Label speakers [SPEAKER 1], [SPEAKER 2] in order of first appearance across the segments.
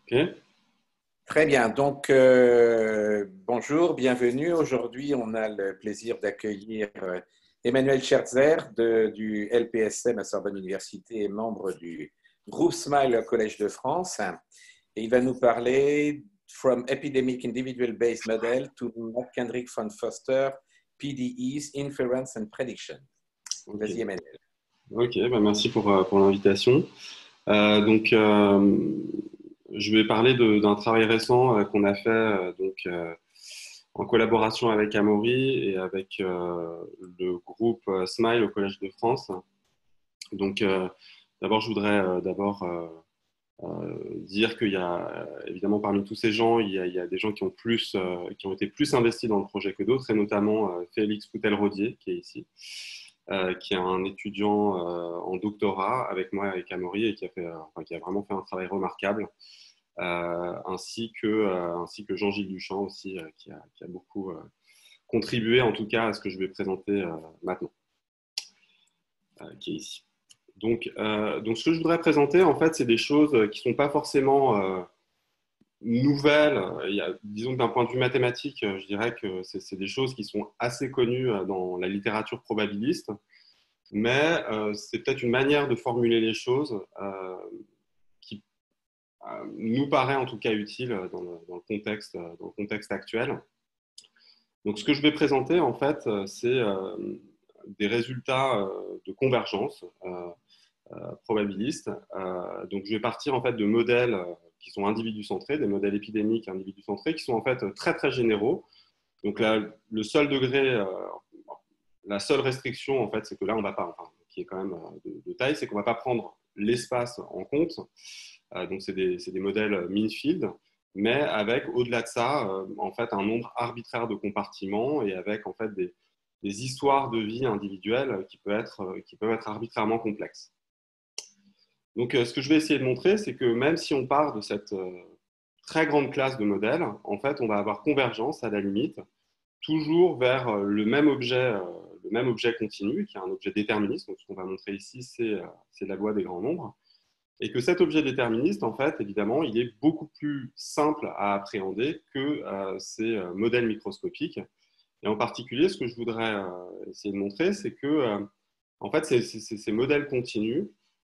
[SPEAKER 1] Ok,
[SPEAKER 2] Très bien. Donc, bonjour, bienvenue. Aujourd'hui, on a le plaisir d'accueillir Emmanuel Scherzer du LPSM à Sorbonne Université et membre du groupe SMILE au Collège de France. Et il va nous parler From Epidemic Individual Based Model to McKendrick von Foster, PDEs, Inference and Prediction.
[SPEAKER 1] ok,
[SPEAKER 2] Vas-y, Emmanuel.
[SPEAKER 1] ok. Bah, merci pour l'invitation. Donc, je vais parler d'un travail récent qu'on a fait en collaboration avec Amaury et avec le groupe SMILE au Collège de France. Donc, d'abord, je voudrais dire qu'il y a évidemment parmi tous ces gens, il y a des gens qui ont été plus investis dans le projet que d'autres, et notamment Félix Coutel-Rodier, qui est ici, qui est un étudiant en doctorat avec moi, avec Amaury, et qui a vraiment fait un travail remarquable, ainsi que Jean-Gilles Duchamp aussi, qui a beaucoup contribué en tout cas à ce que je vais présenter maintenant, qui est ici. Donc, ce que je voudrais présenter, en fait, c'est des choses qui ne sont pas forcément nouvelles. Disons que d'un point de vue mathématique, je dirais que c'est des choses qui sont assez connues dans la littérature probabiliste, mais c'est peut-être une manière de formuler les choses qui nous paraît en tout cas utile dans le contexte actuel. Donc, ce que je vais présenter, en fait, c'est des résultats de convergence probabilistes. Donc, je vais partir en fait de modèles qui sont individu-centrés, des modèles épidémiques individu-centrés, qui sont en fait très très généraux. Donc, là, le seul degré, la seule restriction, en fait, c'est que là, on va pas, enfin, qui est quand même de taille, c'est qu'on ne va pas prendre l'espace en compte. Donc, c'est des modèles mean-field, mais avec, au-delà de ça, en fait, un nombre arbitraire de compartiments et avec, en fait, des histoires de vie individuelles qui peuvent être arbitrairement complexes. Donc, ce que je vais essayer de montrer, c'est que même si on part de cette très grande classe de modèles, en fait, on va avoir convergence à la limite, toujours vers le même objet continu, qui est un objet déterministe. Donc, ce qu'on va montrer ici, c'est la loi des grands nombres. Et que cet objet déterministe, en fait, évidemment, il est beaucoup plus simple à appréhender que ces modèles microscopiques. Et en particulier, ce que je voudrais essayer de montrer, c'est que en fait, ces modèles continus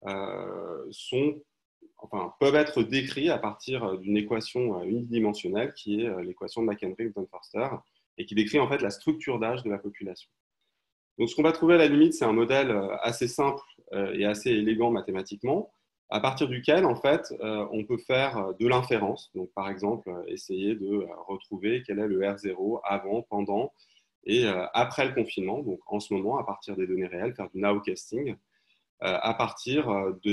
[SPEAKER 1] sont, enfin, peuvent être décrits à partir d'une équation unidimensionnelle qui est l'équation de McKendrick-von Foster et qui décrit en fait la structure d'âge de la population. Donc, ce qu'on va trouver à la limite, c'est un modèle assez simple et assez élégant mathématiquement, à partir duquel, en fait, on peut faire de l'inférence. Donc, par exemple, essayer de retrouver quel est le R0 avant, pendant et après le confinement. Donc, en ce moment, à partir des données réelles, faire du nowcasting à partir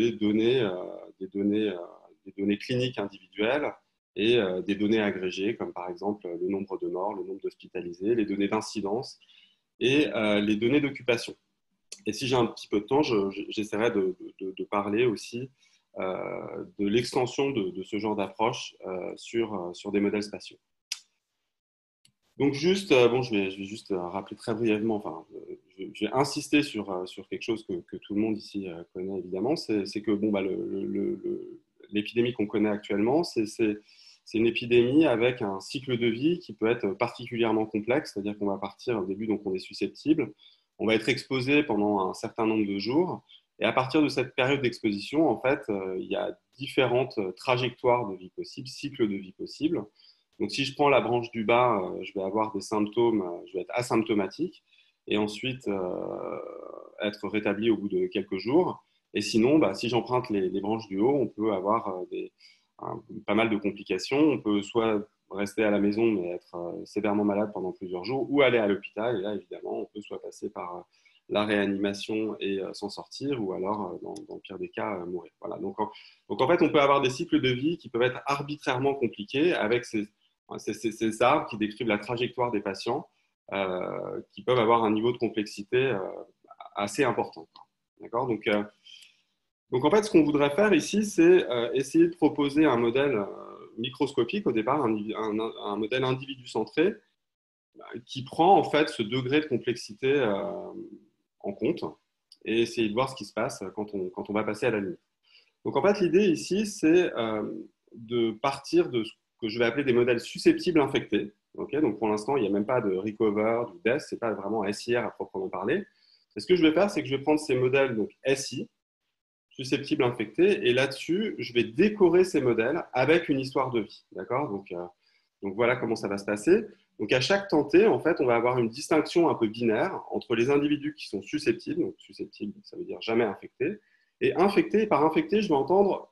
[SPEAKER 1] des données cliniques individuelles et des données agrégées, comme par exemple le nombre de morts, le nombre d'hospitalisés, les données d'incidence et les données d'occupation. Et si j'ai un petit peu de temps, j'essaierai de parler aussi de l'extension de ce genre d'approche sur des modèles spatiaux. Donc juste, je vais juste rappeler très brièvement, enfin, je vais insister sur quelque chose que tout le monde ici connaît évidemment, c'est que bon, bah, l'épidémie qu'on connaît actuellement, c'est une épidémie avec un cycle de vie qui peut être particulièrement complexe, c'est-à-dire qu'on va partir au début, donc on est susceptible, on va être exposé pendant un certain nombre de jours, et à partir de cette période d'exposition, en fait, il y a différentes trajectoires de vie possibles, cycles de vie possibles. Donc, si je prends la branche du bas, je vais avoir des symptômes, je vais être asymptomatique et ensuite être rétabli au bout de quelques jours. Et sinon, bah, si j'emprunte les branches du haut, on peut avoir pas mal de complications. On peut soit rester à la maison mais être sévèrement malade pendant plusieurs jours ou aller à l'hôpital. Et là, évidemment, on peut soit passer par la réanimation et s'en sortir ou alors, dans le pire des cas, mourir. Voilà. Donc, en fait, on peut avoir des cycles de vie qui peuvent être arbitrairement compliqués avec ces arbres qui décrivent la trajectoire des patients qui peuvent avoir un niveau de complexité assez important. D'accord. Donc, en fait, ce qu'on voudrait faire ici, c'est essayer de proposer un modèle microscopique au départ, un modèle individu-centré qui prend en fait ce degré de complexité en compte et essayer de voir ce qui se passe quand on va passer à la limite. Donc, en fait, l'idée ici, c'est de partir de ce que je vais appeler des modèles susceptibles infectés. Okay, donc pour l'instant, il n'y a même pas de recover, du death, ce n'est pas vraiment SIR à proprement parler. Et ce que je vais faire, c'est que je vais prendre ces modèles donc SI, susceptibles infectés, et là-dessus, je vais décorer ces modèles avec une histoire de vie. D'accord, donc voilà comment ça va se passer. Donc à chaque temps t, en fait, on va avoir une distinction un peu binaire entre les individus qui sont susceptibles, donc susceptibles, ça veut dire jamais infectés, et infectés. Par infecté, je vais entendre,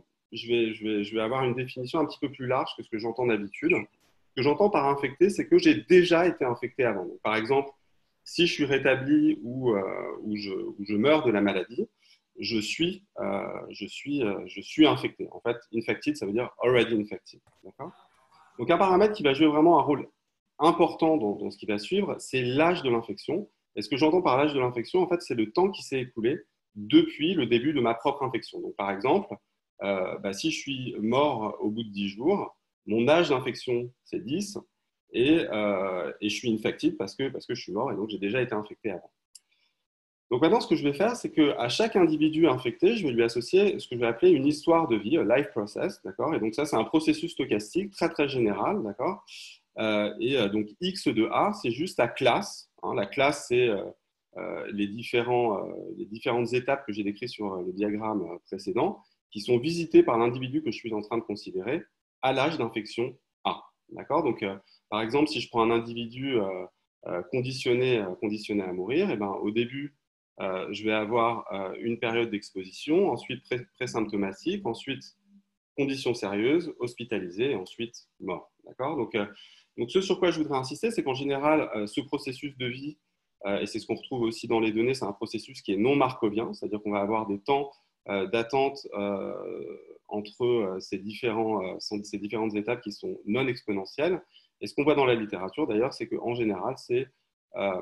[SPEAKER 1] je vais avoir une définition un petit peu plus large que ce que j'entends d'habitude. Ce que j'entends par infecté, c'est que j'ai déjà été infecté avant. Donc, par exemple, si je suis rétabli ou je meurs de la maladie, je suis infecté. En fait, infected, ça veut dire already infected. D'accord ? Donc, un paramètre qui va jouer vraiment un rôle important dans ce qui va suivre, c'est l'âge de l'infection. Et ce que j'entends par l'âge de l'infection, en fait, c'est le temps qui s'est écoulé depuis le début de ma propre infection. Donc, par exemple, si je suis mort au bout de 10 jours, mon âge d'infection, c'est 10, et je suis infected parce que je suis mort, et donc j'ai déjà été infecté avant. Donc maintenant, ce que je vais faire, c'est qu'à chaque individu infecté, je vais lui associer ce que je vais appeler une histoire de vie, life process, d'accord. Et donc ça, c'est un processus stochastique très très général, d'accord. Donc X de A, c'est juste la classe. Hein. La classe, c'est les différentes étapes que j'ai décrites sur le diagramme précédent, qui sont visitées par l'individu que je suis en train de considérer à l'âge d'infection A. D'accord. Donc, par exemple, si je prends un individu conditionné à mourir, et ben, au début, je vais avoir une période d'exposition, ensuite pré-symptomatique, ensuite conditions sérieuses, hospitalisé, et ensuite mort. D'accord. Donc, ce sur quoi je voudrais insister, c'est qu'en général, ce processus de vie, et c'est ce qu'on retrouve aussi dans les données, c'est un processus qui est non markovien, c'est-à-dire qu'on va avoir des temps d'attente entre ces différentes étapes qui sont non exponentielles. Et ce qu'on voit dans la littérature, d'ailleurs, c'est qu'en général, ça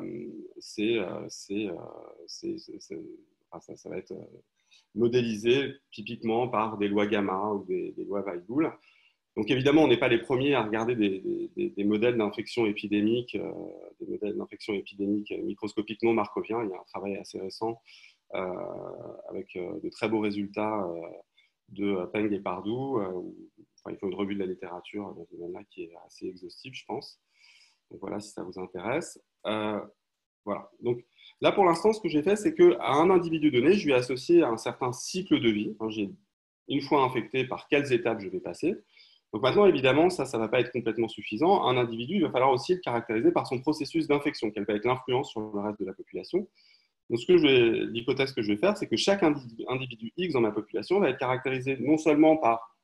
[SPEAKER 1] va être modélisé typiquement par des lois gamma ou des lois Weibull. Donc évidemment, on n'est pas les premiers à regarder des modèles d'infection épidémique, microscopiques non markoviens. Il y a un travail assez récent avec de très beaux résultats de Peng et Pardue. Il faut une revue de la littérature dans ce domaine-là qui est assez exhaustive, je pense. Donc voilà, si ça vous intéresse. Voilà. Donc là, pour l'instant, ce que j'ai fait, c'est qu'à un individu donné, je lui ai associé un certain cycle de vie. J'ai une fois infecté, par quelles étapes je vais passer. Donc maintenant, évidemment, ça ne va pas être complètement suffisant. Un individu, il va falloir aussi le caractériser par son processus d'infection, quelle va être l'influence sur le reste de la population. Donc l'hypothèse que je vais faire, c'est que chaque individu X dans ma population va être caractérisé non seulement par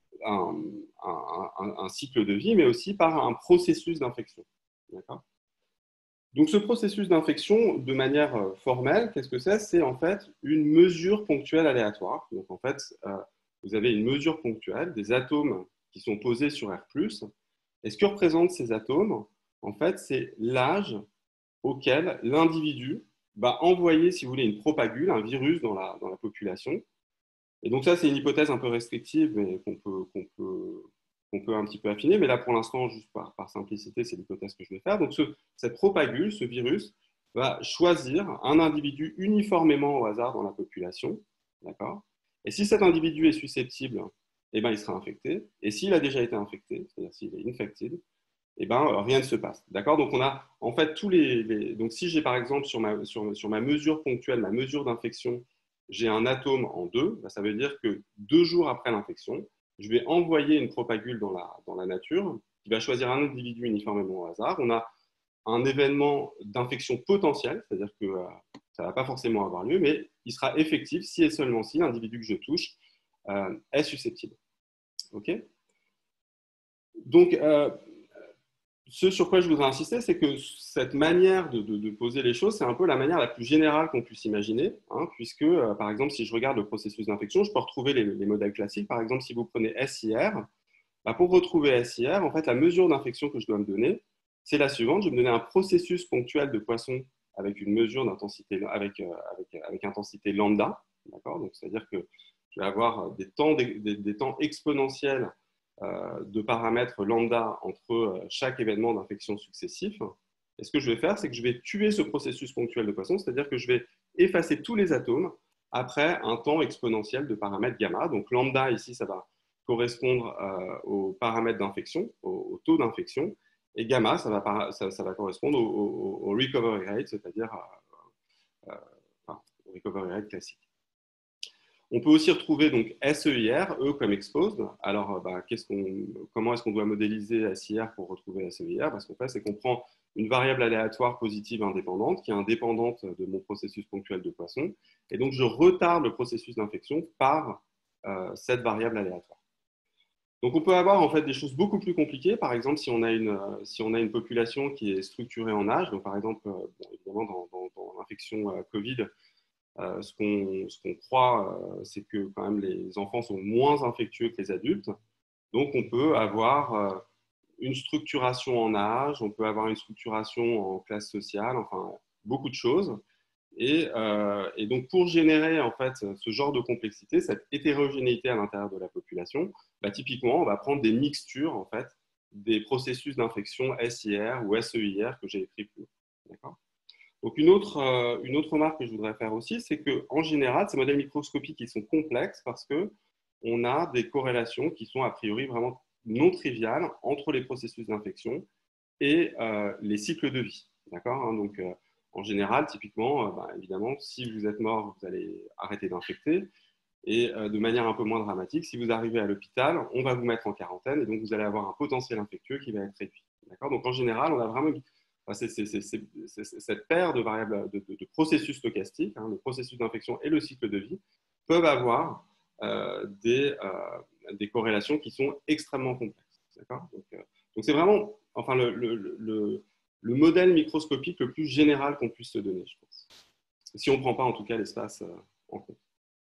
[SPEAKER 1] un cycle de vie, mais aussi par un processus d'infection. D'accord ? Donc ce processus d'infection, de manière formelle, qu'est-ce que c'est ? C'est en fait une mesure ponctuelle aléatoire. Donc en fait, vous avez une mesure ponctuelle des atomes qui sont posés sur R+. Et ce que représentent ces atomes, en fait, c'est l'âge auquel l'individu va envoyer, si vous voulez, une propagule, un virus dans la population. Et donc ça, c'est une hypothèse un peu restrictive, mais qu'on peut un petit peu affiner. Mais là, pour l'instant, juste par simplicité, c'est l'hypothèse que je vais faire. Donc cette propagule, ce virus, va choisir un individu uniformément au hasard dans la population. D'accord ? Et si cet individu est susceptible, eh ben, il sera infecté. Et s'il a déjà été infecté, c'est-à-dire s'il est infected, eh ben, rien ne se passe. D'accord ? Donc, on a en fait tous Donc, si j'ai par exemple sur ma mesure ponctuelle, ma mesure d'infection, j'ai un atome en 2, ben, ça veut dire que 2 jours après l'infection, je vais envoyer une propagule dans la nature qui va choisir un individu uniformément au hasard. On a un événement d'infection potentielle, c'est-à-dire que ça ne va pas forcément avoir lieu, mais il sera effectif si et seulement si l'individu que je touche est susceptible. OK ? Donc, ce sur quoi je voudrais insister, c'est que cette manière de poser les choses, c'est un peu la manière la plus générale qu'on puisse imaginer, hein, puisque, par exemple, si je regarde le processus d'infection, je peux retrouver les modèles classiques. Par exemple, si vous prenez SIR, bah, pour retrouver SIR, en fait, la mesure d'infection que je dois me donner, c'est la suivante. Je vais me donner un processus ponctuel de poisson avec une mesure d'intensité, avec intensité lambda. D'accord ? Donc, c'est-à-dire que je vais avoir des temps exponentiels de paramètres lambda entre chaque événement d'infection successif. Et ce que je vais faire, c'est que je vais tuer ce processus ponctuel de Poisson, c'est-à-dire que je vais effacer tous les atomes après un temps exponentiel de paramètres gamma. Donc lambda, ici, ça va correspondre aux paramètres d'infection, au taux d'infection, et gamma, ça va correspondre au recovery rate, c'est-à-dire au recovery rate classique. On peut aussi retrouver donc SEIR, E comme exposed. Alors, comment est-ce qu'on doit modéliser SEIR pour retrouver SEIR? Ce qu'on fait, c'est qu'on prend une variable aléatoire positive indépendante qui est indépendante de mon processus ponctuel de Poisson. Et donc, je retarde le processus d'infection par cette variable aléatoire. Donc, on peut avoir en fait des choses beaucoup plus compliquées. Par exemple, si on a une population qui est structurée en âge, donc par exemple, évidemment, dans l'infection Covid, ce qu'on croit, c'est que quand même les enfants sont moins infectieux que les adultes. Donc, on peut avoir une structuration en âge, on peut avoir une structuration en classe sociale, enfin, beaucoup de choses. Et donc, pour générer en fait ce genre de complexité, cette hétérogénéité à l'intérieur de la population, typiquement, on va prendre des mixtures en fait des processus d'infection SIR ou SEIR que j'ai écrit plus haut. D'accord ? Donc, une autre remarque que je voudrais faire aussi, c'est qu'en général, ces modèles microscopiques ils sont complexes parce qu'on a des corrélations qui sont a priori vraiment non triviales entre les processus d'infection et les cycles de vie. D'accord ? Donc, en général, typiquement, évidemment, si vous êtes mort, vous allez arrêter d'infecter. Et de manière un peu moins dramatique, si vous arrivez à l'hôpital, on va vous mettre en quarantaine et donc vous allez avoir un potentiel infectieux qui va être réduit. D'accord ? Donc, en général, on a vraiment cette paire de variables, de processus stochastiques, le processus d'infection et le cycle de vie, peuvent avoir des corrélations qui sont extrêmement complexes. D'accord ? Donc, c'est vraiment enfin, le modèle microscopique le plus général qu'on puisse se donner, je pense. Si on ne prend pas en tout cas l'espace en compte.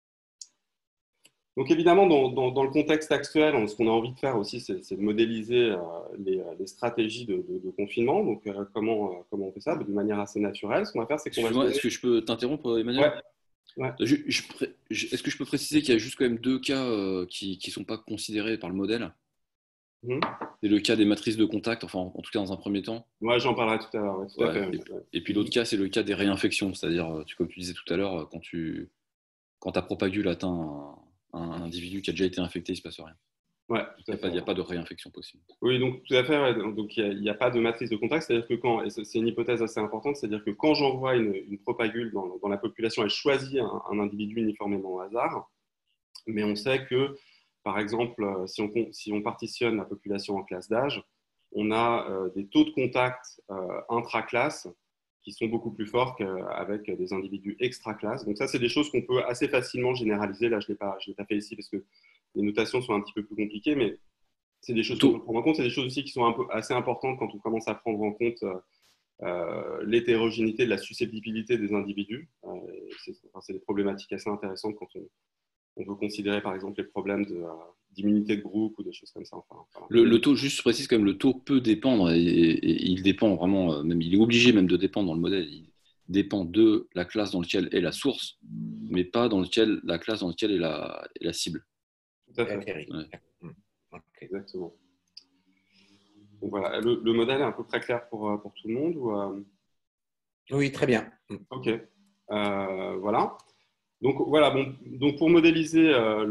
[SPEAKER 1] Donc évidemment, dans le contexte actuel, ce qu'on a envie de faire aussi, c'est de modéliser les stratégies de confinement. Donc comment on fait ça? De manière assez naturelle. Ce qu'on va faire, c'est qu'on va...
[SPEAKER 3] Excuse-moi, est-ce que je peux t'interrompre, Emmanuel?
[SPEAKER 1] Ouais.
[SPEAKER 3] Est-ce que je peux préciser qu'il y a juste quand même deux cas qui ne sont pas considérés par le modèle? C'est le cas des matrices de contact, enfin en tout cas dans un premier temps.
[SPEAKER 1] Ouais, j'en parlerai tout à l'heure. Ouais, tout à fait.
[SPEAKER 3] Et puis l'autre cas, c'est le cas des réinfections, c'est-à-dire, comme tu disais tout à l'heure, quand ta propagule atteint un individu qui a déjà été infecté, il ne se passe rien.
[SPEAKER 1] Ouais,
[SPEAKER 3] il n'y a pas de réinfection possible.
[SPEAKER 1] Oui, donc tout à fait. Ouais. Donc il n'y a pas de matrice de contact, c'est-à-dire que et c'est une hypothèse assez importante, c'est-à-dire que quand j'envoie une propagule dans la population, elle choisit un individu uniformément au hasard, mais on sait que, par exemple, si on partitionne la population en classes d'âge, on a des taux de contact intra-classe qui sont beaucoup plus forts qu'avec des individus extra-classe. Donc ça, c'est des choses qu'on peut assez facilement généraliser. Là, je l'ai pas fait ici parce que les notations sont un petit peu plus compliquées, mais c'est des choses qu'on peut prendre en compte. C'est des choses aussi qui sont assez importantes quand on commence à prendre en compte l'hétérogénéité de la susceptibilité des individus. C'est des problématiques assez intéressantes quand on veut considérer par exemple les problèmes d'immunité de groupe ou des choses comme ça.
[SPEAKER 3] Le taux, juste je précise quand même, le taux peut dépendre et il dépend vraiment, même il est obligé même de dépendre dans le modèle. Il dépend de la classe dans laquelle est la source, mais pas dans la classe dans laquelle est la cible.
[SPEAKER 1] Tout à fait. Ouais. Exactement. Donc voilà, le modèle est à peu près clair pour tout le monde ou
[SPEAKER 2] Oui, très bien.
[SPEAKER 1] Ok. Voilà. Donc voilà, donc pour modéliser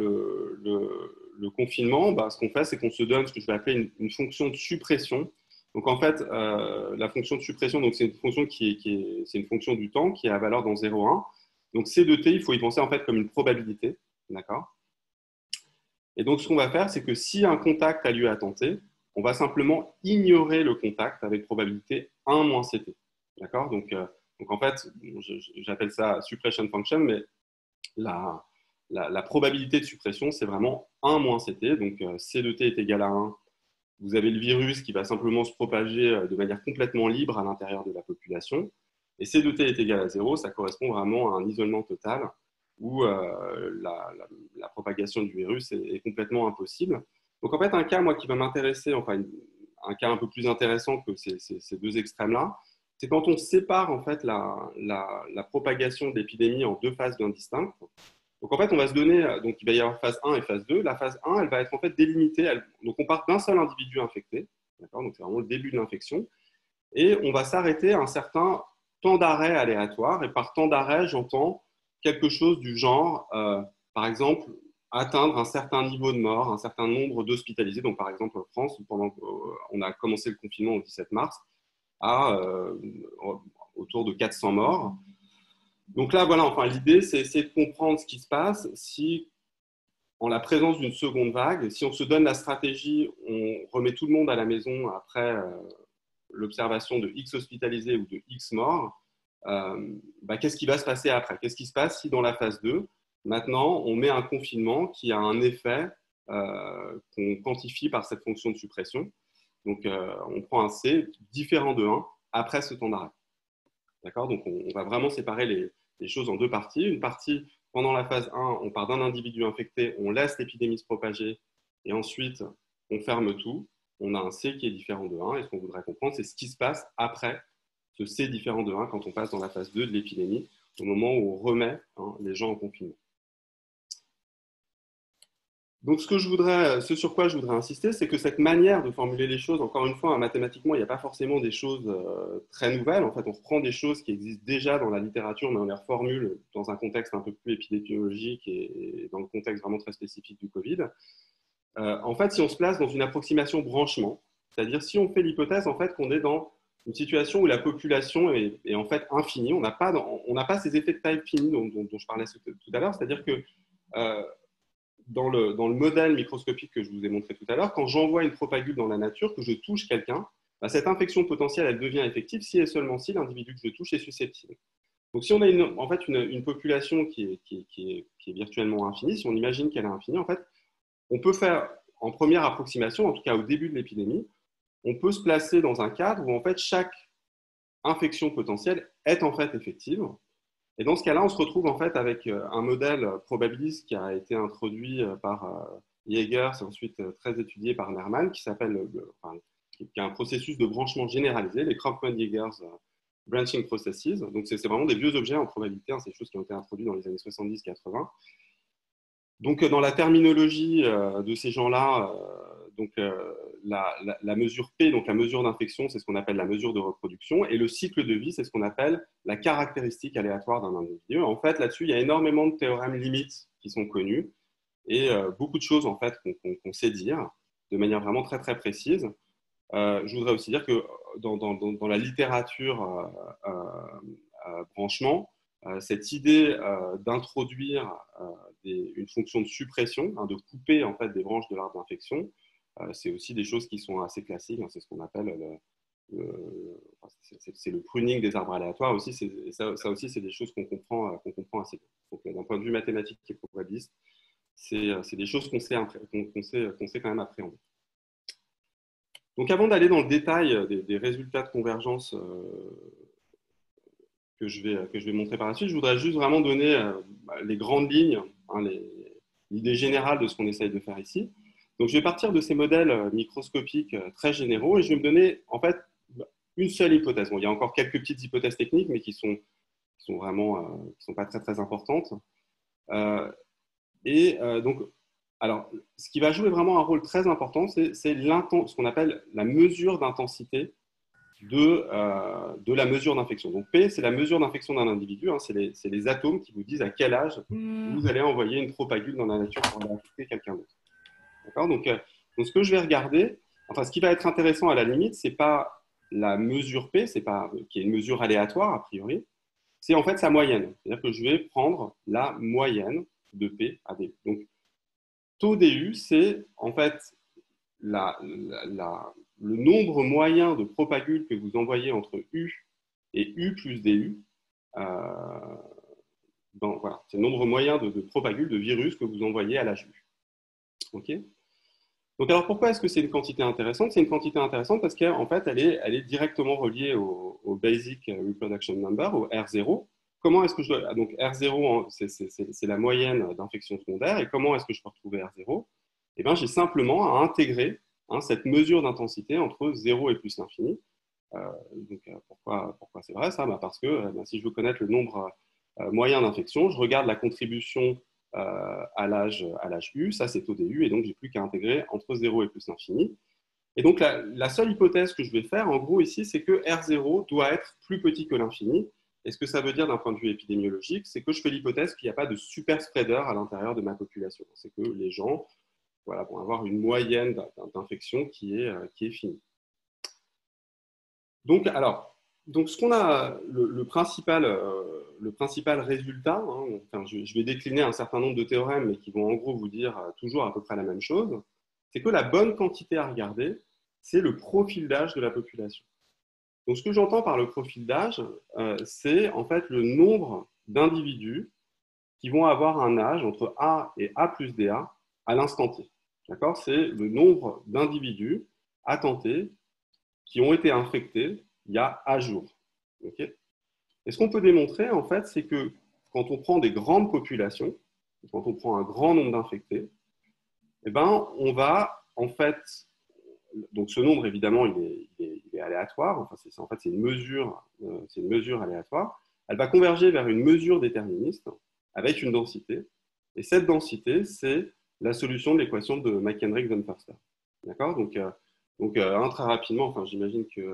[SPEAKER 1] le confinement, ce qu'on fait, c'est qu'on se donne ce que je vais appeler une fonction de suppression. Donc en fait, la fonction de suppression, c'est une fonction c'est une fonction du temps qui est à valeur dans 0,1. Donc C de T, il faut y penser en fait comme une probabilité, d'accord? Et donc ce qu'on va faire, c'est que si un contact a lieu à temps T, on va simplement ignorer le contact avec probabilité 1 moins CT, d'accord? Donc en fait, j'appelle ça suppression function, mais la probabilité de suppression, c'est vraiment 1 moins CT. Donc, C de T est égal à 1. Vous avez le virus qui va simplement se propager de manière complètement libre à l'intérieur de la population. Et C de T est égal à 0, ça correspond vraiment à un isolement total où la propagation du virus est complètement impossible. Donc, en fait, un cas, moi, qui va m'intéresser, enfin, un cas un peu plus intéressant que ces deux extrêmes-là, c'est quand on sépare en fait la propagation de l'épidémie en deux phases bien distinctes. Donc en fait, on va se donner, donc il va y avoir phase 1 et phase 2. La phase 1, elle va être en fait délimitée. Donc on part d'un seul individu infecté, d'accord ? Donc c'est vraiment le début de l'infection. Et on va s'arrêter à un certain temps d'arrêt aléatoire. Et par temps d'arrêt, j'entends quelque chose du genre, par exemple, atteindre un certain niveau de mort, un certain nombre d'hospitalisés. Donc, par exemple, en France, pendant qu'on a commencé le confinement au 17 mars, à autour de 400 morts. Donc là, voilà, enfin, l'idée, c'est essayer de comprendre ce qui se passe si, en la présence d'une seconde vague, si on se donne la stratégie, on remet tout le monde à la maison après l'observation de X hospitalisés ou de X morts, qu'est-ce qui va se passer après? Qu'est-ce qui se passe si dans la phase 2, maintenant, on met un confinement qui a un effet qu'on quantifie par cette fonction de suppression. Donc, on prend un C différent de 1 après ce temps d'arrêt. D'accord? Donc, on va vraiment séparer les choses en deux parties. Une partie, pendant la phase 1, on part d'un individu infecté, on laisse l'épidémie se propager et ensuite, on ferme tout. On a un C qui est différent de 1 et ce qu'on voudrait comprendre, c'est ce qui se passe après ce C différent de 1 quand on passe dans la phase 2 de l'épidémie, au moment où on remet les gens en confinement. Donc, ce sur quoi je voudrais insister, c'est que cette manière de formuler les choses, encore une fois, mathématiquement, il n'y a pas forcément des choses très nouvelles. En fait, on reprend des choses qui existent déjà dans la littérature, mais on les reformule dans un contexte un peu plus épidémiologique et dans le contexte vraiment très spécifique du Covid. En fait, si on se place dans une approximation branchement, c'est-à-dire si on fait l'hypothèse en fait, qu'on est dans une situation où la population est en fait infinie, on n'a pas ces effets de taille finis dont je parlais tout à l'heure, c'est-à-dire que dans le modèle microscopique que je vous ai montré tout à l'heure, quand j'envoie une propagule dans la nature, que je touche quelqu'un, cette infection potentielle, elle devient effective si et seulement si l'individu que je touche est susceptible. Donc, si on a une population qui est virtuellement infinie, si on imagine qu'elle est infinie, en fait, on peut faire, en première approximation, en tout cas au début de l'épidémie, on peut se placer dans un cadre où en fait, chaque infection potentielle est en fait effective. Et dans ce cas-là, on se retrouve en fait avec un modèle probabiliste qui a été introduit par Jaeger, c'est ensuite très étudié par Nerman, qui est un processus de branchement généralisé, les Kaufman-Jaeger's branching processes. Donc, c'est vraiment des vieux objets en probabilité, c'est des choses qui ont été introduites dans les années 70-80. Donc, dans la terminologie de ces gens-là, la mesure P, donc la mesure d'infection, c'est ce qu'on appelle la mesure de reproduction, et le cycle de vie, c'est ce qu'on appelle la caractéristique aléatoire d'un individu. En fait, là-dessus, il y a énormément de théorèmes limites qui sont connus, et beaucoup de choses en fait qu'on sait dire de manière vraiment très très précise. Je voudrais aussi dire que dans la littérature branchement, cette idée d'introduire une fonction de suppression, de couper en fait des branches de l'arbre d'infection, c'est aussi des choses qui sont assez classiques. C'est ce qu'on appelle c'est le pruning des arbres aléatoires aussi. Ça aussi, c'est des choses qu'on comprend assez bien. Donc, d'un point de vue mathématique et probabiliste, c'est des choses qu'on sait quand même appréhender. Donc, avant d'aller dans le détail des résultats de convergence que je vais montrer par la suite, je voudrais juste vraiment donner les grandes lignes, l'idée générale de ce qu'on essaye de faire ici. Donc, je vais partir de ces modèles microscopiques très généraux et je vais me donner en fait une seule hypothèse. Bon, il y a encore quelques petites hypothèses techniques, mais qui sont pas très très importantes. Donc, alors, ce qui va jouer vraiment un rôle très important, c'est ce qu'on appelle la mesure d'intensité de la mesure d'infection. Donc, P, c'est la mesure d'infection d'un individu. C'est les atomes qui vous disent à quel âge vous allez envoyer une propagule dans la nature pour aller infecter quelqu'un d'autre. D'accord ? Donc, ce que je vais regarder, ce qui va être intéressant à la limite, ce n'est pas la mesure P, qui est une mesure aléatoire a priori, c'est en fait sa moyenne. C'est-à-dire que je vais prendre la moyenne de P à D. Donc, taux DU, c'est en fait le nombre moyen de propagules que vous envoyez entre U et U plus DU. Voilà, c'est le nombre moyen de propagules de virus que vous envoyez à l'âge U. OK ? Donc, alors pourquoi est-ce que c'est une quantité intéressante ? C'est une quantité intéressante parce qu'en fait, elle est directement reliée au Basic Reproduction Number, au R0. Comment est-ce que je dois... Donc, R0, c'est la moyenne d'infection secondaire. Et comment est-ce que je peux retrouver R0 ? Eh bien, j'ai simplement à intégrer cette mesure d'intensité entre 0 et plus l'infini. Pourquoi c'est vrai ça ? Parce que si je veux connaître le nombre moyen d'infection, je regarde la contribution à l'âge U, ça c'est taux DU, et donc j'ai plus qu'à intégrer entre 0 et plus l'infini. Et donc la seule hypothèse que je vais faire, en gros ici, c'est que R0 doit être plus petit que l'infini, Et ce que ça veut dire d'un point de vue épidémiologique, c'est que je fais l'hypothèse qu'il n'y a pas de super spreader à l'intérieur de ma population. C'est que les gens vont avoir une moyenne d'infection qui est finie. Donc, ce qu'on a, le principal résultat, hein, je vais décliner un certain nombre de théorèmes, mais qui vont en gros vous dire toujours à peu près la même chose, c'est que la bonne quantité à regarder, c'est le profil d'âge de la population. Donc, ce que j'entends par le profil d'âge, c'est en fait le nombre d'individus qui vont avoir un âge entre A et A plus DA à l'instant T. D'accord ? C'est le nombre d'individus à tenter qui ont été infectés il y a A jours. Okay ? Et ce qu'on peut démontrer, en fait, c'est que quand on prend des grandes populations, quand on prend un grand nombre d'infectés, eh ben, on va, en fait, donc ce nombre, évidemment, il est aléatoire, enfin, c'est une mesure aléatoire, elle va converger vers une mesure déterministe avec une densité, et cette densité, c'est la solution de l'équation de McHenry-Dunn-Foster. D'accord ? Donc, très rapidement, enfin, j'imagine que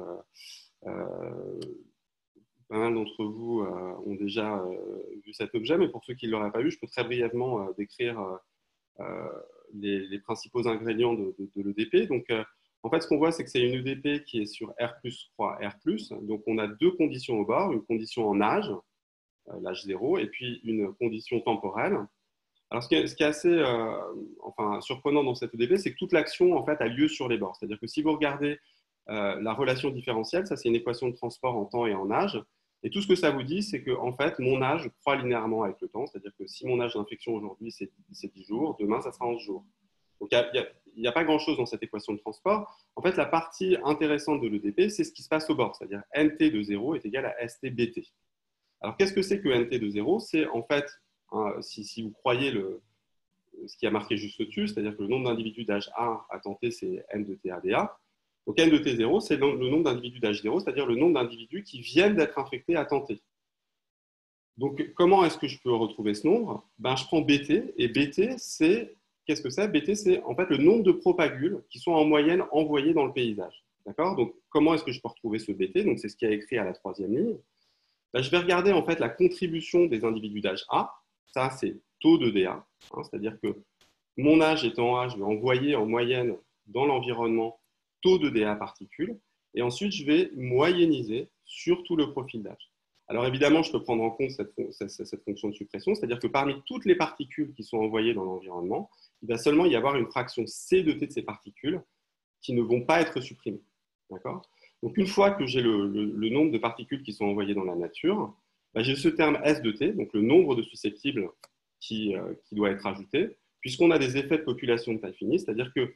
[SPEAKER 1] pas mal d'entre vous ont déjà vu cet objet, mais pour ceux qui ne l'auraient pas vu, je peux très brièvement décrire les principaux ingrédients de l'EDP. Donc, en fait, ce qu'on voit, c'est que c'est une EDP qui est sur R croix R+. Donc, on a deux conditions au bord, une condition en âge, l'âge 0, et puis une condition temporelle. Alors, ce qui est assez surprenant dans cette EDP, c'est que toute l'action, en fait, a lieu sur les bords. C'est-à-dire que si vous regardez la relation différentielle, ça, c'est une équation de transport en temps et en âge. Et tout ce que ça vous dit, c'est que en fait, mon âge croît linéairement avec le temps. C'est-à-dire que si mon âge d'infection aujourd'hui, c'est 10 jours, demain, ça sera 11 jours. Donc, il n'y a pas grand-chose dans cette équation de transport. En fait, la partie intéressante de l'EDP, c'est ce qui se passe au bord. C'est-à-dire NT de 0 est égal à STBT. Alors, qu'est-ce que c'est que NT de 0 ? C'est en fait, si vous croyez ce qui a marqué juste au-dessus, c'est-à-dire que le nombre d'individus d'âge 1 à tenter, c'est N de TADA. Donc, N de T0, c'est le nombre d'individus d'âge 0, c'est-à-dire le nombre d'individus qui viennent d'être infectés à tenter. Donc, comment est-ce que je peux retrouver ce nombre ? Je prends BT, et BT, qu'est-ce que c'est ? BT, c'est en fait le nombre de propagules qui sont en moyenne envoyés dans le paysage. D'accord ? Donc, comment est-ce que je peux retrouver ce BT ? Donc, c'est ce qui est écrit à la troisième ligne. Je vais regarder en fait la contribution des individus d'âge A. Ça, c'est taux de DA. C'est-à-dire que mon âge étant A, je vais envoyer en moyenne dans l'environnement taux de DA particules. Et ensuite, je vais moyenniser sur tout le profil d'âge. Alors évidemment, je peux prendre en compte cette fonction de suppression, c'est-à-dire que parmi toutes les particules qui sont envoyées dans l'environnement, il va seulement y avoir une fraction C de T de ces particules qui ne vont pas être supprimées. D'accord ? Donc une fois que j'ai le nombre de particules qui sont envoyées dans la nature, j'ai ce terme S de T, donc le nombre de susceptibles qui doit être ajouté, puisqu'on a des effets de population de taille finie, c'est-à-dire que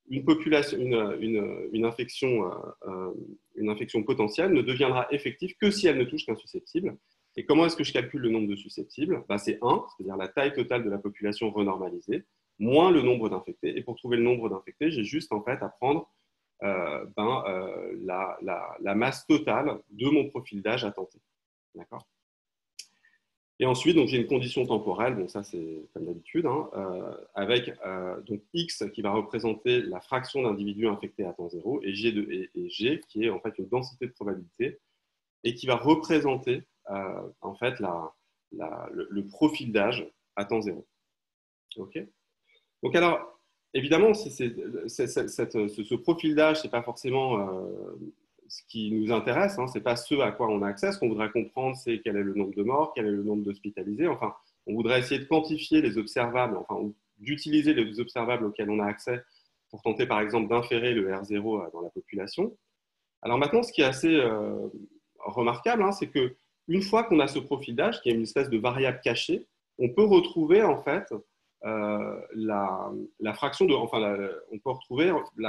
[SPEAKER 1] une infection potentielle ne deviendra effective que si elle ne touche qu'un susceptible. Et comment est-ce que je calcule le nombre de susceptibles ? C'est 1, c'est-à-dire la taille totale de la population renormalisée, moins le nombre d'infectés. Et pour trouver le nombre d'infectés, j'ai juste en fait à prendre la masse totale de mon profil d'âge à tenter. D'accord ? Et ensuite, j'ai une condition temporelle, bon ça c'est comme d'habitude, avec donc X qui va représenter la fraction d'individus infectés à temps 0 et G qui est en fait une densité de probabilité et qui va représenter en fait le profil d'âge à temps 0. Okay ? Donc alors, évidemment, ce profil d'âge, ce n'est pas forcément ce qui nous intéresse, ce n'est pas ce à quoi on a accès. Ce qu'on voudrait comprendre, c'est quel est le nombre de morts, quel est le nombre d'hospitalisés. Enfin, on voudrait essayer de quantifier les observables, ou d'utiliser les observables auxquels on a accès pour tenter, par exemple, d'inférer le R0 dans la population. Alors maintenant, ce qui est assez remarquable, c'est qu'une fois qu'on a ce profil d'âge, qui est une espèce de variable cachée, on peut retrouver en fait la fraction de, on peut retrouver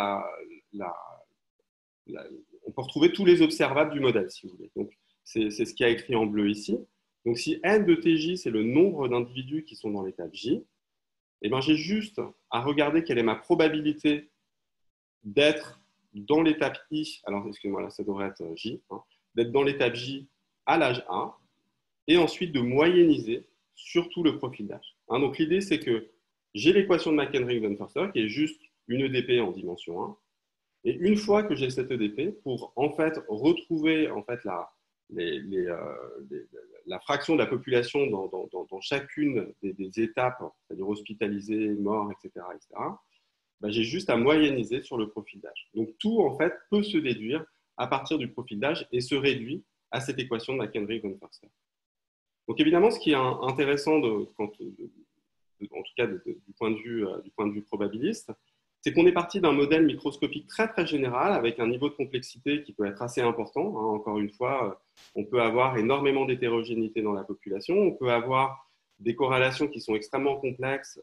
[SPEAKER 1] on peut retrouver tous les observables du modèle, si vous voulez. Donc, c'est ce qui est écrit en bleu ici. Donc, si N de TJ, c'est le nombre d'individus qui sont dans l'étape J, j'ai juste à regarder quelle est ma probabilité d'être dans l'étape I, alors excusez-moi, là, ça devrait être J, d'être dans l'étape J à l'âge A, et ensuite de moyenniser sur tout le profil d'âge. Donc, l'idée, c'est que j'ai l'équation de McHenry-Dunn-Foster, qui est juste une EDP en dimension 1, et une fois que j'ai cette EDP, pour en fait retrouver en fait la fraction de la population dans chacune des étapes, c'est-à-dire hospitalisés, morts, etc., ben, j'ai juste à moyenniser sur le profil d'âge. Donc tout, en fait, peut se déduire à partir du profil d'âge et se réduit à cette équation de McHenry-Von Förster. Donc évidemment, ce qui est intéressant, en tout cas du point de vue probabiliste, c'est qu'on est parti d'un modèle microscopique très très général avec un niveau de complexité qui peut être assez important. Encore une fois, on peut avoir énormément d'hétérogénéité dans la population, on peut avoir des corrélations qui sont extrêmement complexes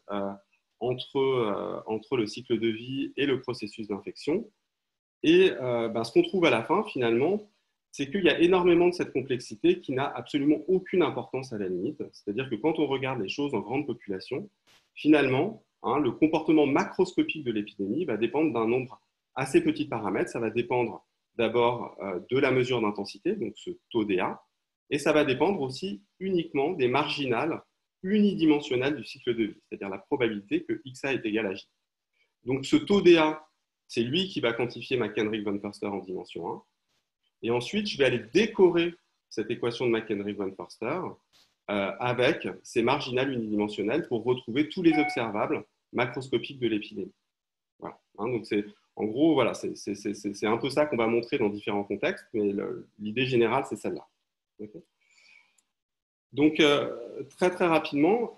[SPEAKER 1] entre le cycle de vie et le processus d'infection. Et ce qu'on trouve à la fin, finalement, c'est qu'il y a énormément de cette complexité qui n'a absolument aucune importance à la limite. C'est-à-dire que quand on regarde les choses en grande population, finalement, le comportement macroscopique de l'épidémie va dépendre d'un nombre assez petit de paramètres. Ça va dépendre d'abord de la mesure d'intensité, donc ce taux DA, et ça va dépendre aussi uniquement des marginales unidimensionnelles du cycle de vie, c'est-à-dire la probabilité que XA est égal à J. Donc ce taux DA, c'est lui qui va quantifier McHenry-Von Förster en dimension 1. Et ensuite, je vais aller décorer cette équation de McHenry-Von Förster avec ces marginales unidimensionnelles pour retrouver tous les observables macroscopiques de l'épidémie. Voilà. Donc en gros, voilà, c'est un peu ça qu'on va montrer dans différents contextes, mais l'idée générale, c'est celle-là. Okay. Donc, très très rapidement,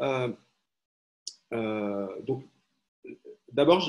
[SPEAKER 1] d'abord,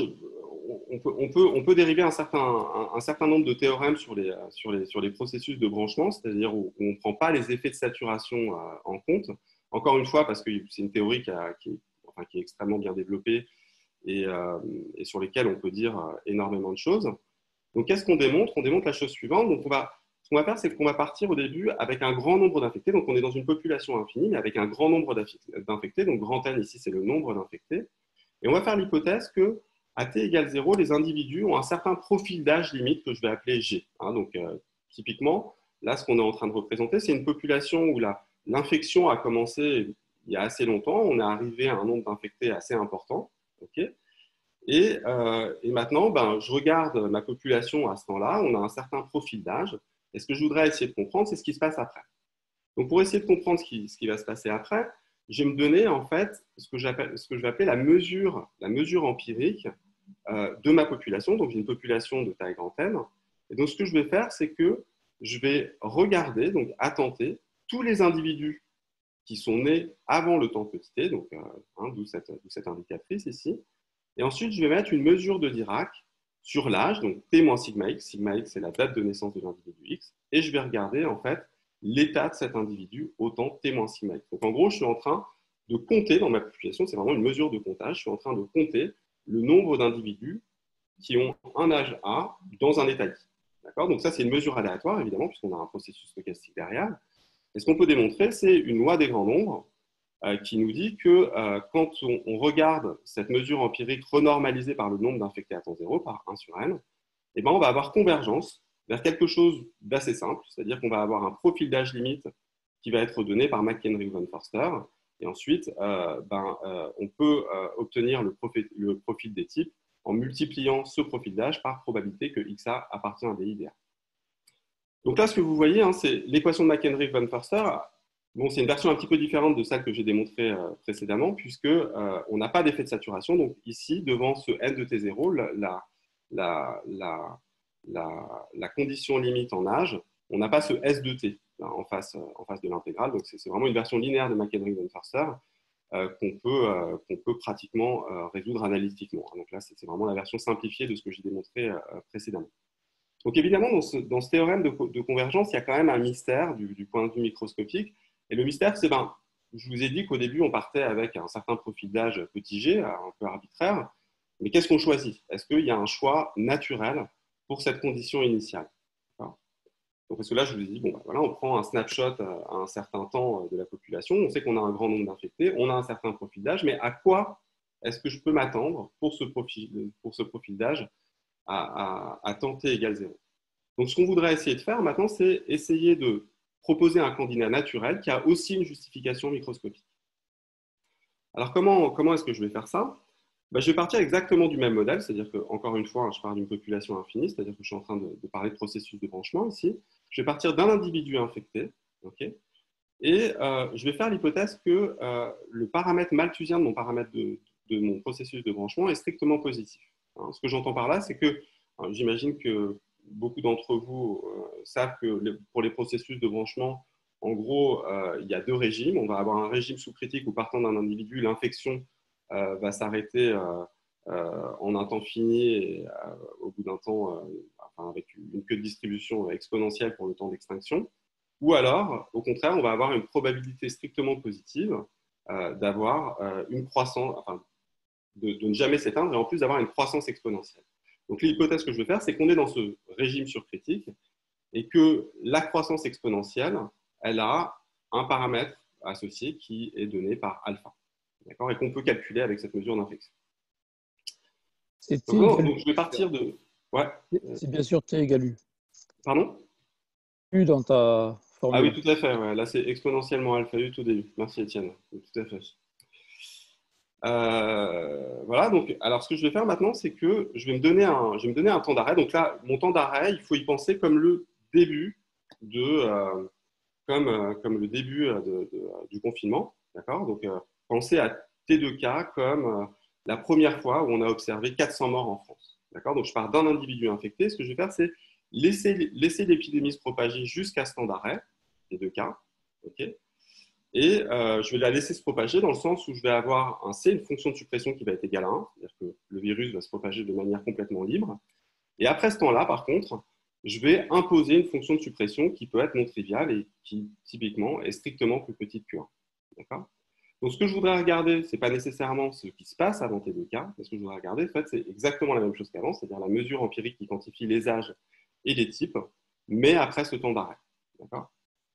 [SPEAKER 1] on peut dériver un certain nombre de théorèmes sur les processus de branchement, c'est-à-dire où on ne prend pas les effets de saturation en compte. Encore une fois, parce que c'est une théorie qui est extrêmement bien développée et sur lesquelles on peut dire énormément de choses. Donc, qu'est-ce qu'on démontre? On démontre la chose suivante. Donc, ce qu'on va faire, c'est qu'on va partir au début avec un grand nombre d'infectés. Donc, on est dans une population infinie, mais avec un grand nombre d'infectés. Donc, grand N ici, c'est le nombre d'infectés. Et on va faire l'hypothèse que à t égale 0, les individus ont un certain profil d'âge limite que je vais appeler G. Donc, typiquement, là, ce qu'on est en train de représenter, c'est une population où l'infection a commencé il y a assez longtemps. On est arrivé à un nombre d'infectés assez important. Okay, et maintenant, je regarde ma population à ce temps-là. On a un certain profil d'âge. Et ce que je voudrais essayer de comprendre, c'est ce qui se passe après. Donc, pour essayer de comprendre ce qui va se passer après, je vais me donner en fait ce que je vais appeler la mesure empirique de ma population. Donc, j'ai une population de taille grand N. Et donc, ce que je vais faire, c'est que je vais regarder, donc attenter, tous les individus qui sont nés avant le temps petit t, donc d'où cette indicatrice ici. Et ensuite, je vais mettre une mesure de Dirac sur l'âge, donc t moins sigma x. Sigma x, c'est la date de naissance de l'individu x. Et je vais regarder en fait l'état de cet individu au temps t moins sigma x. Donc, en gros, je suis en train de compter dans ma population, c'est vraiment une mesure de comptage, je suis en train de compter le nombre d'individus qui ont un âge A dans un état I. D'accord ? Donc ça, c'est une mesure aléatoire, évidemment, puisqu'on a un processus stochastique derrière. Et ce qu'on peut démontrer, c'est une loi des grands nombres qui nous dit que quand on regarde cette mesure empirique renormalisée par le nombre d'infectés à temps zéro, par 1 sur n, eh ben, on va avoir convergence vers quelque chose d'assez simple, c'est-à-dire qu'on va avoir un profil d'âge limite qui va être donné par McHenry-Von Förster. Et ensuite, on peut obtenir le profil des types en multipliant ce profil d'âge par probabilité que XA appartient à des IDA. Donc là, ce que vous voyez, c'est l'équation de McHenry-Von Förster. Bon, c'est une version un petit peu différente de celle que j'ai démontrée précédemment, puisqu'on n'a pas d'effet de saturation. Donc ici, devant ce n de t0, la condition limite en âge, on n'a pas ce s de t là, en face de l'intégrale. Donc c'est vraiment une version linéaire de McHenry-Von Förster qu'on peut pratiquement résoudre analytiquement. Donc là, c'est vraiment la version simplifiée de ce que j'ai démontré précédemment. Donc évidemment, dans ce théorème de convergence, il y a quand même un mystère du point de vue microscopique. Et le mystère, c'est, je vous ai dit qu'au début, on partait avec un certain profil d'âge petit g, un peu arbitraire. Mais qu'est-ce qu'on choisit? Est-ce qu'il y a un choix naturel pour cette condition initiale? Donc, parce que là, je vous ai dit, voilà, on prend un snapshot à un certain temps de la population. On sait qu'on a un grand nombre d'infectés, on a un certain profil d'âge, mais à quoi est-ce que je peux m'attendre pour ce profil d'âge à temps t égale 0? Donc, ce qu'on voudrait essayer de faire maintenant, c'est essayer de proposer un candidat naturel qui a aussi une justification microscopique. Alors, comment est-ce que je vais faire ça? Je vais partir exactement du même modèle, c'est-à-dire que, encore une fois, je parle d'une population infinie, c'est-à-dire que je suis en train de parler de processus de branchement ici. Je vais partir d'un individu infecté, okay, et je vais faire l'hypothèse que le paramètre malthusien de mon paramètre de mon processus de branchement est strictement positif. Hein, ce que j'entends par là, c'est que, j'imagine que beaucoup d'entre vous savent que pour les processus de branchement, en gros, il y a deux régimes. On va avoir un régime sous-critique où, partant d'un individu, l'infection va s'arrêter en un temps fini et au bout d'un temps, enfin, avec une queue de distribution exponentielle pour le temps d'extinction. Ou alors, au contraire, on va avoir une probabilité strictement positive d'avoir une croissance, enfin, de ne jamais s'éteindre et en plus d'avoir une croissance exponentielle. Donc l'hypothèse que je veux faire, c'est qu'on est dans ce régime surcritique et que la croissance exponentielle, elle a un paramètre associé qui est donné par alpha. D'accord, et qu'on peut calculer avec cette mesure d'infection. Donc, je vais partir de... Ouais.
[SPEAKER 4] C'est bien sûr T égale U.
[SPEAKER 1] Pardon?
[SPEAKER 4] U dans ta formule.
[SPEAKER 1] Ah oui, tout à fait. Ouais. Là, c'est exponentiellement alpha U tout début. Merci Étienne. Tout à fait. Voilà, donc, alors ce que je vais faire maintenant, c'est que je vais me donner un temps d'arrêt. Donc là, mon temps d'arrêt, il faut y penser comme le début comme le début du confinement. D'accord? Donc, pensez à T2K comme la première fois où on a observé 400 morts en France. D'accord? Donc, je pars d'un individu infecté. Ce que je vais faire, c'est laisser l'épidémie se propager jusqu'à ce temps d'arrêt, T2K. Okay, et je vais la laisser se propager dans le sens où je vais avoir un C, une fonction de suppression qui va être égale à 1, c'est-à-dire que le virus va se propager de manière complètement libre. Et après ce temps-là, par contre, je vais imposer une fonction de suppression qui peut être non triviale et qui, typiquement, est strictement plus petite que 1. D'accord? Donc, ce que je voudrais regarder, ce n'est pas nécessairement ce qui se passe avant T2K, mais ce que je voudrais regarder, en fait, c'est exactement la même chose qu'avant, c'est-à-dire la mesure empirique qui quantifie les âges et les types, mais après ce temps d'arrêt. D'accord?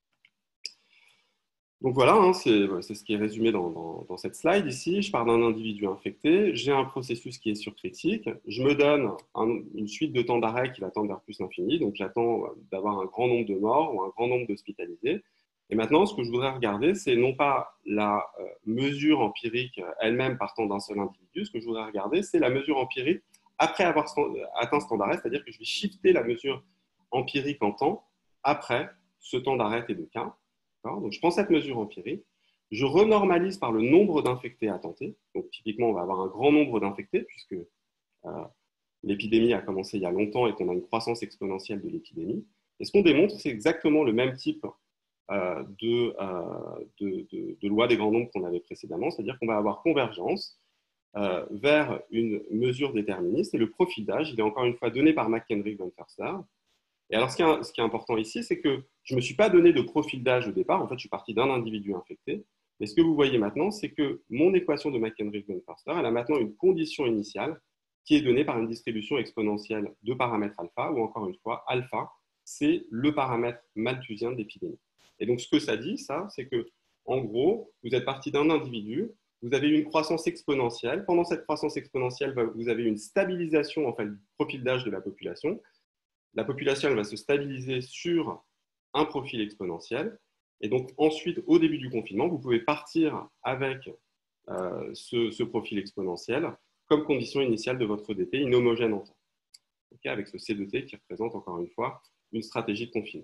[SPEAKER 1] Donc voilà, hein, c'est ce qui est résumé dans cette slide ici. Je pars d'un individu infecté, j'ai un processus qui est surcritique, je me donne une suite de temps d'arrêt qui va tendre vers plus l'infini, donc j'attends d'avoir un grand nombre de morts ou un grand nombre d'hospitalisés. Et maintenant, ce que je voudrais regarder, c'est non pas la mesure empirique elle-même partant d'un seul individu, ce que je voudrais regarder, c'est la mesure empirique après avoir atteint ce temps d'arrêt, c'est-à-dire que je vais shifter la mesure empirique en temps après ce temps d'arrêt T2K. Donc, je prends cette mesure empirique, je renormalise par le nombre d'infectés à tenter. Donc, typiquement, on va avoir un grand nombre d'infectés puisque l'épidémie a commencé il y a longtemps et qu'on a une croissance exponentielle de l'épidémie. Et ce qu'on démontre, c'est exactement le même type de loi des grands nombres qu'on avait précédemment, c'est-à-dire qu'on va avoir convergence vers une mesure déterministe et le profil d'âge, il est encore une fois donné par McHenry von Förster. Et alors, ce qui est important ici, c'est que je ne me suis pas donné de profil d'âge au départ. En fait, je suis parti d'un individu infecté. Mais ce que vous voyez maintenant, c'est que mon équation de McHenry von Förster, elle a maintenant une condition initiale qui est donnée par une distribution exponentielle de paramètres alpha, ou encore une fois, alpha, c'est le paramètre malthusien de l'épidémie. Et donc, ce que ça dit, ça, c'est que, en gros, vous êtes parti d'un individu, vous avez eu une croissance exponentielle. Pendant cette croissance exponentielle, vous avez une stabilisation en fait, du profil d'âge de la population. La population elle va se stabiliser sur un profil exponentiel. Et donc, ensuite, au début du confinement, vous pouvez partir avec ce profil exponentiel comme condition initiale de votre EDT inhomogène en temps. Okay, avec ce C de T qui représente, encore une fois, une stratégie de confinement.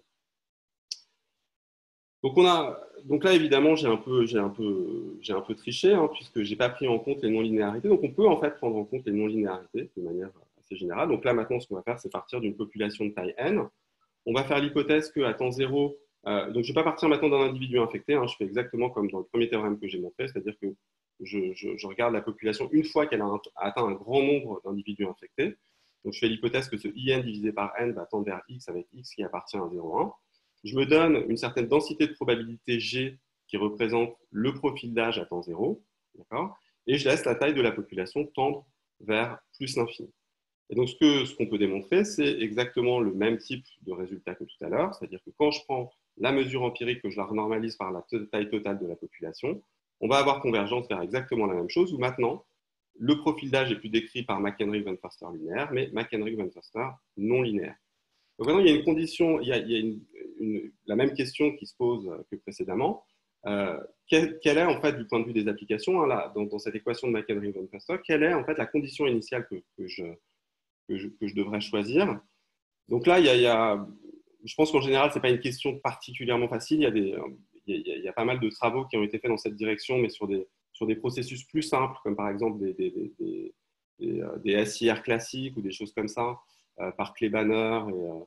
[SPEAKER 1] Donc là, évidemment, j'ai un peu triché, hein, puisque je n'ai pas pris en compte les non-linéarités. Donc, on peut en fait prendre en compte les non-linéarités de manière assez générale. Donc là, maintenant, ce qu'on va faire, c'est partir d'une population de taille n. On va faire l'hypothèse qu'à temps 0, donc je ne vais pas partir maintenant d'un individu infecté, hein, je fais exactement comme dans le premier théorème que j'ai montré, c'est-à-dire que je regarde la population une fois qu'elle a atteint un grand nombre d'individus infectés. Donc je fais l'hypothèse que ce IN divisé par n va tendre vers x avec x qui appartient à 0,1. Je me donne une certaine densité de probabilité G qui représente le profil d'âge à temps 0, et je laisse la taille de la population tendre vers plus l'infini. Et donc, ce qu'on peut démontrer, c'est exactement le même type de résultat que tout à l'heure, c'est-à-dire que quand je prends la mesure empirique, que je la renormalise par la taille totale de la population, on va avoir convergence vers exactement la même chose, où maintenant, le profil d'âge est plus décrit par McHenry von Förster linéaire, mais McHenry von Förster non linéaire. Donc maintenant, il y a une condition, il y a la même question qui se pose que précédemment. quelle est, en fait, du point de vue des applications, hein, là, dans cette équation de McHenry-Van quelle est, en fait, la condition initiale que je devrais choisir. Donc là, je pense qu'en général, ce n'est pas une question particulièrement facile. Il y a pas mal de travaux qui ont été faits dans cette direction, mais sur des processus plus simples, comme par exemple des SIR classiques ou des choses comme ça, par Klebaner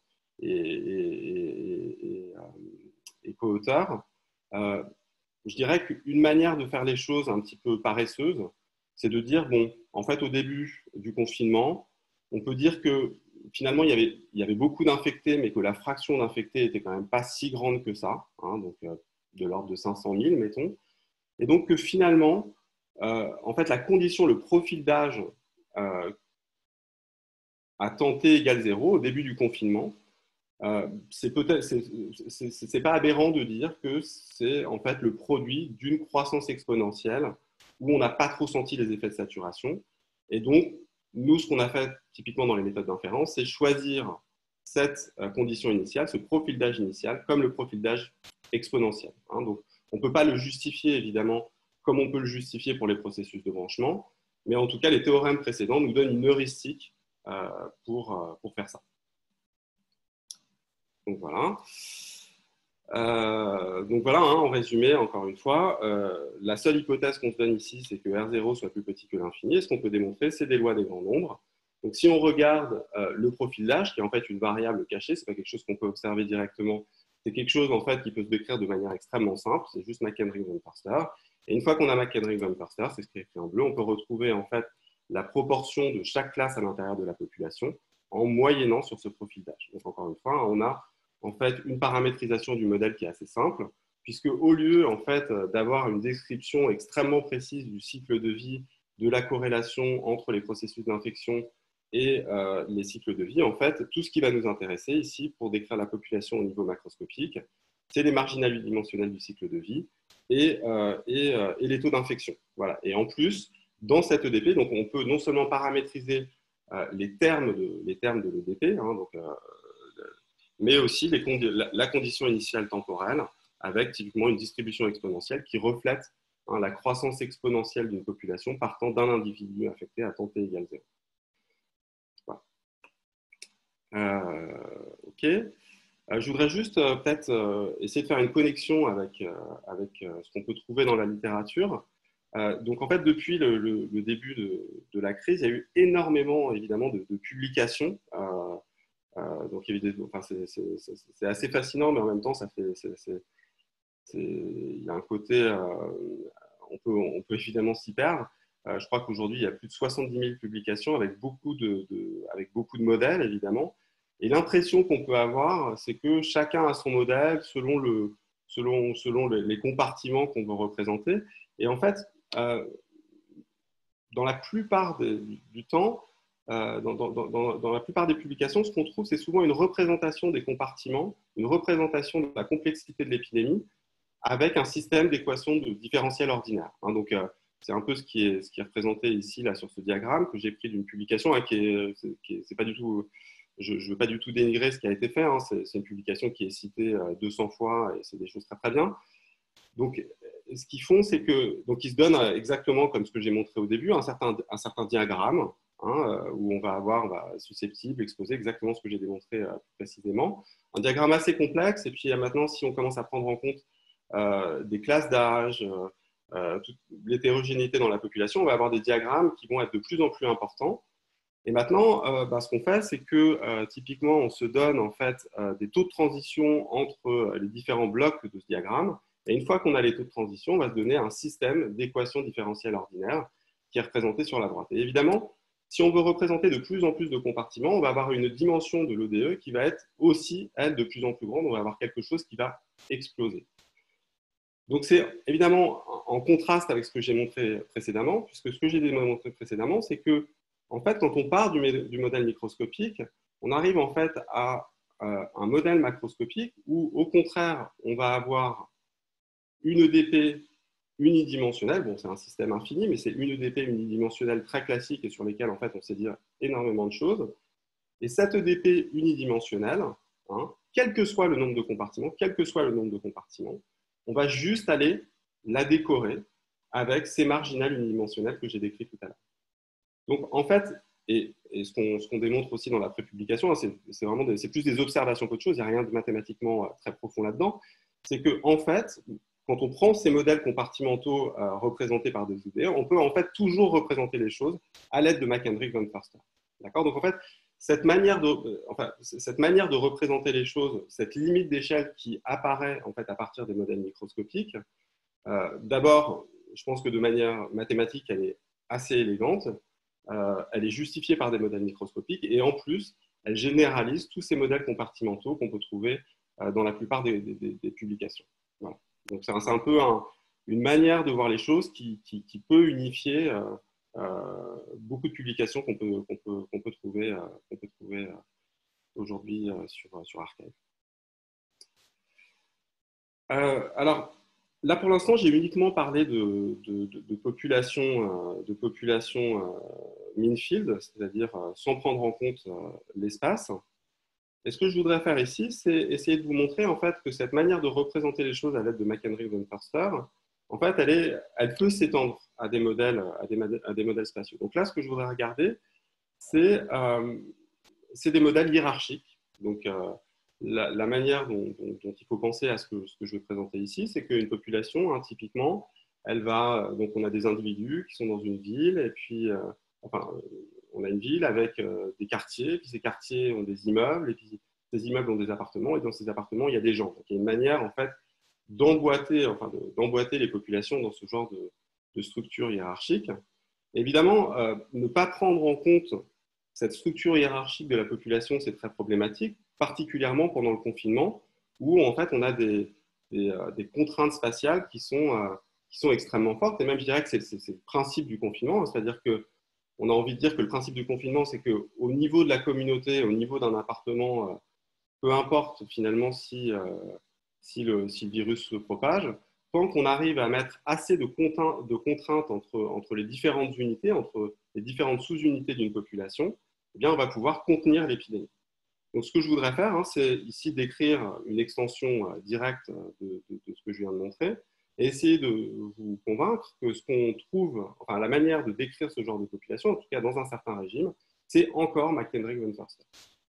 [SPEAKER 1] et co-auteurs. Je dirais qu'une manière de faire les choses un petit peu paresseuse, c'est de dire, bon, en fait, au début du confinement, on peut dire que finalement, il y avait beaucoup d'infectés, mais que la fraction d'infectés était quand même pas si grande que ça, hein, donc de l'ordre de 500 000, mettons. Et donc que finalement, en fait, la condition, le profil d'âge à temps t égale 0 au début du confinement, c'est pas aberrant de dire que c'est en fait le produit d'une croissance exponentielle où on n'a pas trop senti les effets de saturation. Et donc, nous, ce qu'on a fait typiquement dans les méthodes d'inférence, c'est choisir cette condition initiale, ce profil d'âge initial, comme le profil d'âge exponentiel. Hein. Donc, on ne peut pas le justifier, évidemment, comme on peut le justifier pour les processus de branchement, mais en tout cas, les théorèmes précédents nous donnent une heuristique pour faire ça. Donc voilà. Hein, en résumé, encore une fois, la seule hypothèse qu'on se donne ici, c'est que R0 soit plus petit que l'infini. Et ce qu'on peut démontrer, c'est des lois des grands nombres. Donc si on regarde le profil d'âge, qui est en fait une variable cachée, ce n'est pas quelque chose qu'on peut observer directement, c'est quelque chose en fait qui peut se décrire de manière extrêmement simple, c'est juste McHenry-Van Forster. Et une fois qu'on a McHenry-Van Forster, c'est ce qui est écrit en bleu, on peut retrouver en fait la proportion de chaque classe à l'intérieur de la population en moyennant sur ce profil d'âge. Donc encore une fois, on a en fait une paramétrisation du modèle qui est assez simple, puisque au lieu en fait d'avoir une description extrêmement précise du cycle de vie, de la corrélation entre les processus d'infection et les cycles de vie, en fait, tout ce qui va nous intéresser ici pour décrire la population au niveau macroscopique, c'est les marginales unidimensionnelles du cycle de vie et les taux d'infection. Voilà. Et en plus, dans cette EDP, donc on peut non seulement paramétriser les termes de l'EDP, hein, donc mais aussi la condition initiale temporelle, avec typiquement une distribution exponentielle qui reflète la croissance exponentielle d'une population partant d'un individu affecté à temps t égale 0. Voilà. OK. Je voudrais juste peut-être essayer de faire une connexion avec ce qu'on peut trouver dans la littérature. Donc en fait, depuis le début de la crise, il y a eu énormément évidemment de publications. Donc c'est assez fascinant, mais en même temps, il y a un côté, on peut évidemment s'y perdre. Je crois qu'aujourd'hui, il y a plus de 70 000 publications avec beaucoup de modèles, évidemment. Et l'impression qu'on peut avoir, c'est que chacun a son modèle selon les compartiments qu'on veut représenter. Et en fait, dans la plupart du temps, dans la plupart des publications, ce qu'on trouve, c'est souvent une représentation des compartiments, une représentation de la complexité de l'épidémie avec un système d'équations de différentiel ordinaire. Hein, donc, c'est un peu ce qui est représenté ici là, sur ce diagramme que j'ai pris d'une publication hein, c'est pas du tout, je ne veux pas du tout dénigrer ce qui a été fait. Hein, c'est une publication qui est citée 200 fois et c'est des choses très très bien. Donc, ce qu'ils font, c'est que donc ils se donnent exactement comme ce que j'ai montré au début, un certain diagramme hein, où on va susceptible exposer exactement ce que j'ai démontré précisément. Un diagramme assez complexe. Et puis maintenant, si on commence à prendre en compte des classes d'âge, toute l'hétérogénéité dans la population, on va avoir des diagrammes qui vont être de plus en plus importants. Et maintenant, ce qu'on fait, c'est que typiquement, on se donne en fait des taux de transition entre les différents blocs de ce diagramme. Et une fois qu'on a les taux de transition, on va se donner un système d'équations différentielles ordinaires qui est représenté sur la droite. Et évidemment, si on veut représenter de plus en plus de compartiments, on va avoir une dimension de l'ODE qui va être aussi, elle, de plus en plus grande. On va avoir quelque chose qui va exploser. Donc, c'est évidemment en contraste avec ce que j'ai montré précédemment, puisque ce que j'ai montré précédemment, c'est que, en fait, quand on part du modèle microscopique, on arrive en fait à un modèle macroscopique où, au contraire, on va avoir une EDP unidimensionnelle. Bon, c'est un système infini, mais c'est une EDP unidimensionnelle très classique et sur lesquelles, en fait, on sait dire énormément de choses. Et cette EDP unidimensionnelle, hein, quel que soit le nombre de compartiments, on va juste aller la décorer avec ces marginales unidimensionnelles que j'ai décrites tout à l'heure. Donc, en fait, et ce qu'on démontre aussi dans la prépublication, c'est plus des observations qu'autre chose, il n'y a rien de mathématiquement très profond là-dedans, c'est que en fait, quand on prend ces modèles compartimentaux représentés par des ODE, on peut en fait toujours représenter les choses à l'aide de Mac-Hendricks-von Förster. D'accord? Donc en fait, cette manière de représenter les choses, cette limite d'échelle qui apparaît en fait à partir des modèles microscopiques, d'abord, je pense que de manière mathématique, elle est assez élégante. Elle est justifiée par des modèles microscopiques et en plus, elle généralise tous ces modèles compartimentaux qu'on peut trouver dans la plupart des publications. Voilà. Donc, c'est un peu une manière de voir les choses qui peut unifier beaucoup de publications qu'on peut trouver aujourd'hui sur Archive. Alors, là, pour l'instant, j'ai uniquement parlé de population mean-field, c'est-à-dire sans prendre en compte l'espace. Et ce que je voudrais faire ici, c'est essayer de vous montrer en fait, que cette manière de représenter les choses à l'aide de Mac-Hendricks-von Förster, en fait, elle peut s'étendre à des modèles spatiaux. Donc là, ce que je voudrais regarder, c'est des modèles hiérarchiques. Donc, la manière dont il faut penser à ce que je vais présenter ici, c'est qu'une population, hein, typiquement, donc on a des individus qui sont dans une ville, et puis, on a une ville avec des quartiers, puis ces quartiers ont des immeubles, et puis ces immeubles ont des appartements, et dans ces appartements, il y a des gens. Donc, il y a une manière, en fait, d'emboîter les populations dans ce genre de structure hiérarchique. Évidemment, ne pas prendre en compte cette structure hiérarchique de la population, c'est très problématique, particulièrement pendant le confinement, où en fait on a des contraintes spatiales qui sont extrêmement fortes. Et même, je dirais que c'est le principe du confinement, c'est-à-dire qu'on a envie de dire que le principe du confinement, c'est qu'au niveau de la communauté, au niveau d'un appartement, peu importe finalement si le virus se propage, tant qu'on arrive à mettre assez de contraintes entre les différentes unités, entre les différentes sous-unités d'une population, eh bien, on va pouvoir contenir l'épidémie. Donc, ce que je voudrais faire, hein, c'est ici décrire une extension directe de ce que je viens de montrer et essayer de vous convaincre que ce qu'on trouve, enfin, la manière de décrire ce genre de population, en tout cas dans un certain régime, c'est encore Mac-Hendricks-von Förster.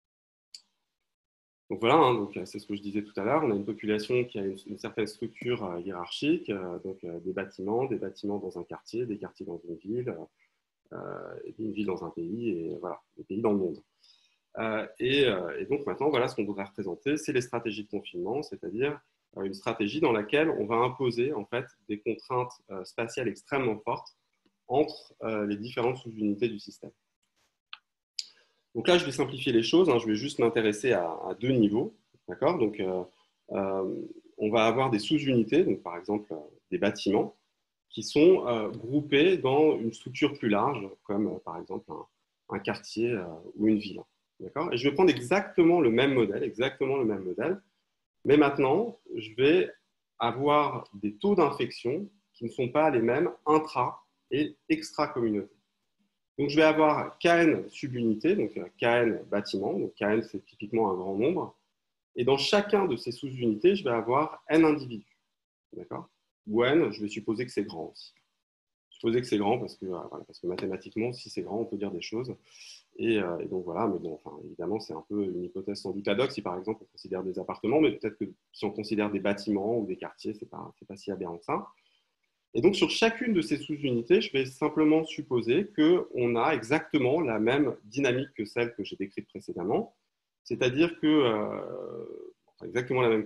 [SPEAKER 1] Donc voilà, hein, donc, c'est ce que je disais tout à l'heure, on a une population qui a une certaine structure hiérarchique, donc des bâtiments dans un quartier, des quartiers dans une ville dans un pays, et voilà, des pays dans le monde. Et donc maintenant, voilà ce qu'on voudrait représenter, c'est les stratégies de confinement, c'est-à-dire une stratégie dans laquelle on va imposer en fait des contraintes spatiales extrêmement fortes entre les différentes sous-unités du système. Donc là, je vais simplifier les choses, hein, je vais juste m'intéresser à deux niveaux, d'accord? Donc, on va avoir des sous-unités, donc par exemple des bâtiments, qui sont groupés dans une structure plus large, comme par exemple un quartier ou une ville. Et je vais prendre exactement le même modèle, mais maintenant, je vais avoir des taux d'infection qui ne sont pas les mêmes intra- et extra-communautés. Donc, je vais avoir Kn subunités, donc Kn bâtiment, donc Kn c'est typiquement un grand nombre, et dans chacun de ces sous-unités, je vais avoir n individus. D'accord? Ou n, je vais supposer que c'est grand aussi. Supposer que c'est grand parce que mathématiquement, si c'est grand, on peut dire des choses. Et donc voilà, mais bon, enfin, évidemment, c'est un peu une hypothèse sans doute ad hoc si par exemple on considère des appartements, mais peut-être que si on considère des bâtiments ou des quartiers, c'est pas si aberrant que ça. Et donc sur chacune de ces sous-unités, je vais simplement supposer qu'on a exactement la même dynamique que celle que j'ai décrite précédemment, c'est-à-dire que exactement la même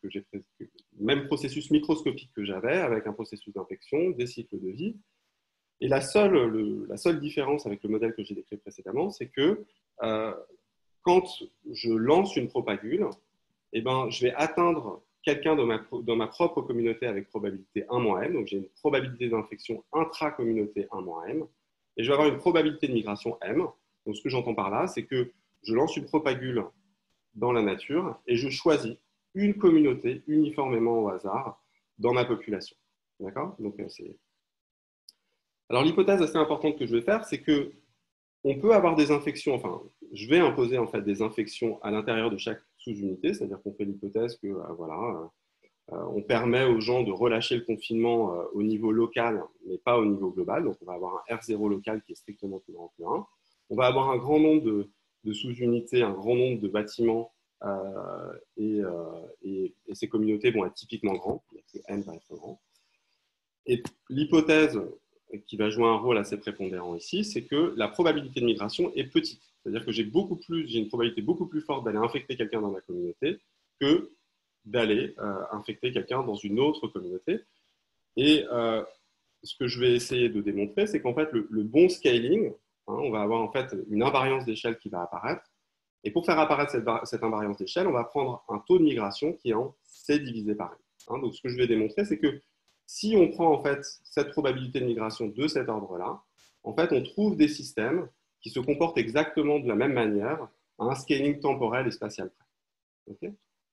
[SPEAKER 1] même processus microscopique que j'avais avec un processus d'infection, des cycles de vie. Et la seule différence avec le modèle que j'ai décrit précédemment, c'est que quand je lance une propagule, eh ben, je vais atteindre quelqu'un dans ma propre communauté avec probabilité 1-m, donc j'ai une probabilité d'infection intra-communauté 1-m, et je vais avoir une probabilité de migration m. Donc ce que j'entends par là, c'est que je lance une propagule dans la nature et je choisis une communauté uniformément au hasard dans ma population. D'accord? Donc c'est... Alors, l'hypothèse assez importante que je vais faire, c'est qu'on peut avoir des infections, enfin, je vais imposer en fait des infections à l'intérieur de chaque sous-unité, c'est-à-dire qu'on fait l'hypothèse que, On permet aux gens de relâcher le confinement au niveau local, mais pas au niveau global. Donc, on va avoir un R0 local qui est strictement plus grand que 1. On va avoir un grand nombre de sous-unités, un grand nombre de bâtiments, et ces communautés vont être typiquement grands. N va être grand. Et l'hypothèse qui va jouer un rôle assez prépondérant ici, c'est que la probabilité de migration est petite. C'est-à-dire que j'ai une probabilité beaucoup plus forte d'aller infecter quelqu'un dans ma communauté que d'aller infecter quelqu'un dans une autre communauté. Et ce que je vais essayer de démontrer, c'est qu'en fait, le bon scaling, on va avoir en fait une invariance d'échelle qui va apparaître. Et pour faire apparaître cette invariance d'échelle, on va prendre un taux de migration qui est en C divisé par N. Donc, ce que je vais démontrer, c'est que si on prend en fait cette probabilité de migration de cet ordre-là, en fait, on trouve des systèmes qui se comportent exactement de la même manière à un scaling temporel et spatial près. Okay.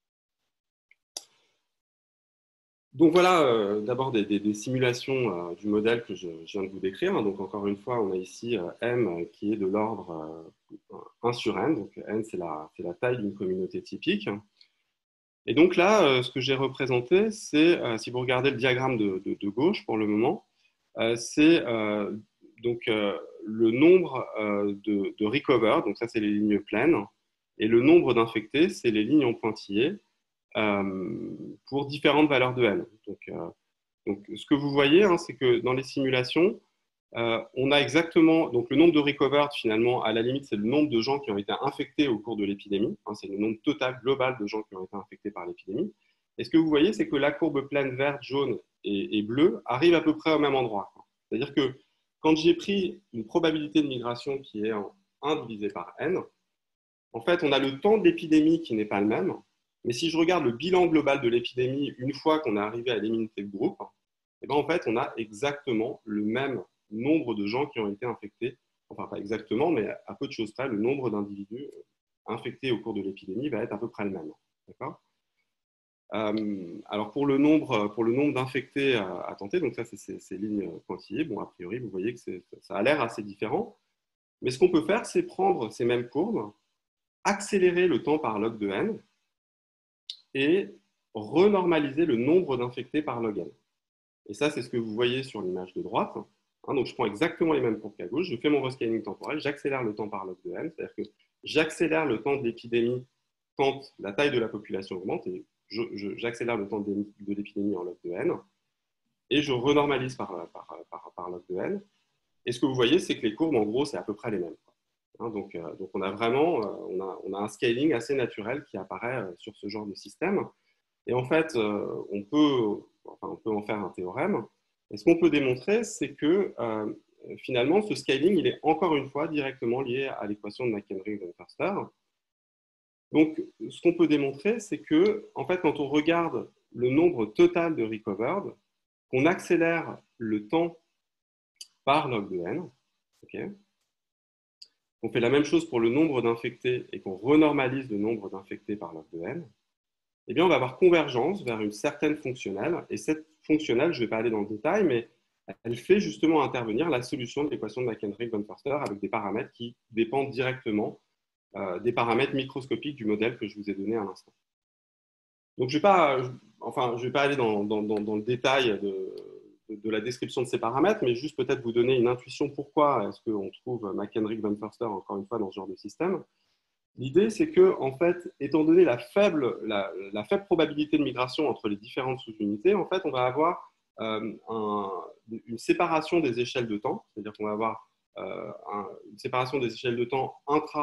[SPEAKER 1] Donc voilà d'abord des simulations du modèle que je viens de vous décrire. Donc encore une fois, on a ici M qui est de l'ordre 1 sur N. Donc N, c'est la taille d'une communauté typique. Et donc là, ce que j'ai représenté, c'est, si vous regardez le diagramme de gauche pour le moment, c'est donc le nombre de recover, donc ça c'est les lignes pleines, et le nombre d'infectés, c'est les lignes en pointillés, pour différentes valeurs de N. Donc ce que vous voyez, c'est que dans les simulations, on a exactement, donc le nombre de recovered finalement, à la limite, c'est le nombre de gens qui ont été infectés au cours de l'épidémie. C'est le nombre total global de gens qui ont été infectés par l'épidémie. Et ce que vous voyez, c'est que la courbe pleine verte, jaune et bleue arrive à peu près au même endroit. C'est-à-dire que quand j'ai pris une probabilité de migration qui est en 1 divisé par N, en fait, on a le temps de l'épidémie qui n'est pas le même. Mais si je regarde le bilan global de l'épidémie une fois qu'on est arrivé à l'immunité de groupe, et bien en fait, on a exactement le même nombre de gens qui ont été infectés, enfin pas exactement, mais à peu de choses près, le nombre d'individus infectés au cours de l'épidémie va être à peu près le même. D'accord ? Alors pour le nombre d'infectés à tenter, donc ça c'est ces lignes pointillées, bon a priori vous voyez que ça a l'air assez différent, mais ce qu'on peut faire c'est prendre ces mêmes courbes, accélérer le temps par log de n et renormaliser le nombre d'infectés par log n. Et ça, c'est ce que vous voyez sur l'image de droite. Donc, je prends exactement les mêmes courbes qu'à gauche, je fais mon rescaling temporel, j'accélère le temps par log de n, c'est-à-dire que j'accélère le temps de l'épidémie quand la taille de la population augmente, et j'accélère le temps de l'épidémie en log de n, et je renormalise par log de n. Et ce que vous voyez, c'est que les courbes, en gros, c'est à peu près les mêmes. Donc on a vraiment on a un scaling assez naturel qui apparaît sur ce genre de système. Et en fait, on peut en faire un théorème. Et ce qu'on peut démontrer, c'est que finalement, ce scaling, il est encore une fois directement lié à l'équation de McHenry-Van-Förster. Donc, ce qu'on peut démontrer, c'est que, en fait, quand on regarde le nombre total de recovered, qu'on accélère le temps par log de n, okay, on fait la même chose pour le nombre d'infectés et qu'on renormalise le nombre d'infectés par log de n, eh bien, on va avoir convergence vers une certaine fonctionnelle. Et cette fonctionnelle, je ne vais pas aller dans le détail, mais elle fait justement intervenir la solution de l'équation de McHenry-Van-Förster avec des paramètres qui dépendent directement des paramètres microscopiques du modèle que je vous ai donné à l'instant. Donc, je ne vais pas aller dans le détail de la description de ces paramètres, mais juste peut-être vous donner une intuition pourquoi est-ce qu'on trouve McHenry-Van-Förster encore une fois dans ce genre de système. L'idée, c'est que, en fait, étant donné la faible probabilité de migration entre les différentes sous-unités, en fait, on va avoir une séparation des échelles de temps, c'est-à-dire qu'on va avoir une séparation des échelles de temps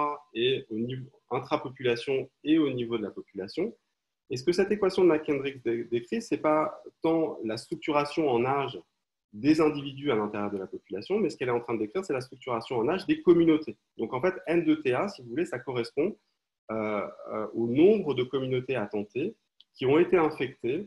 [SPEAKER 1] intra-population et au niveau de la population. Et ce que cette équation de McHenry décrit, ce n'est pas tant la structuration en âge des individus à l'intérieur de la population, mais ce qu'elle est en train de décrire, c'est la structuration en âge des communautés. Donc en fait, N de TA, si vous voulez, ça correspond au nombre de communautés à tenter qui ont été infectées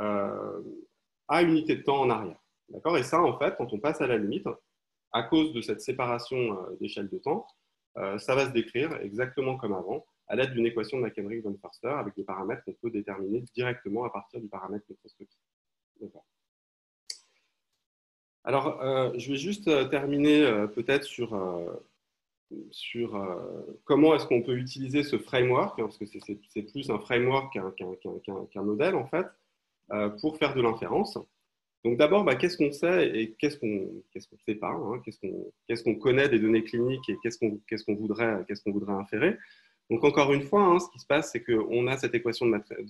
[SPEAKER 1] à unité de temps en arrière. D'accord ? Et ça, en fait, quand on passe à la limite, à cause de cette séparation d'échelle de temps, ça va se décrire exactement comme avant, à l'aide d'une équation de McHenry-Van-Förster avec des paramètres qu'on peut déterminer directement à partir du paramètre microscopique. D'accord. Alors, je vais juste terminer peut-être sur comment est-ce qu'on peut utiliser ce framework, parce que c'est plus un framework qu'un modèle, en fait. pour faire de l'inférence. Donc d'abord, qu'est-ce qu'on sait et qu'est-ce qu'on ne sait pas, hein, qu'est-ce qu'on connaît des données cliniques et qu'est-ce qu'on voudrait inférer. Donc encore une fois, hein, ce qui se passe, c'est qu'on a cette équation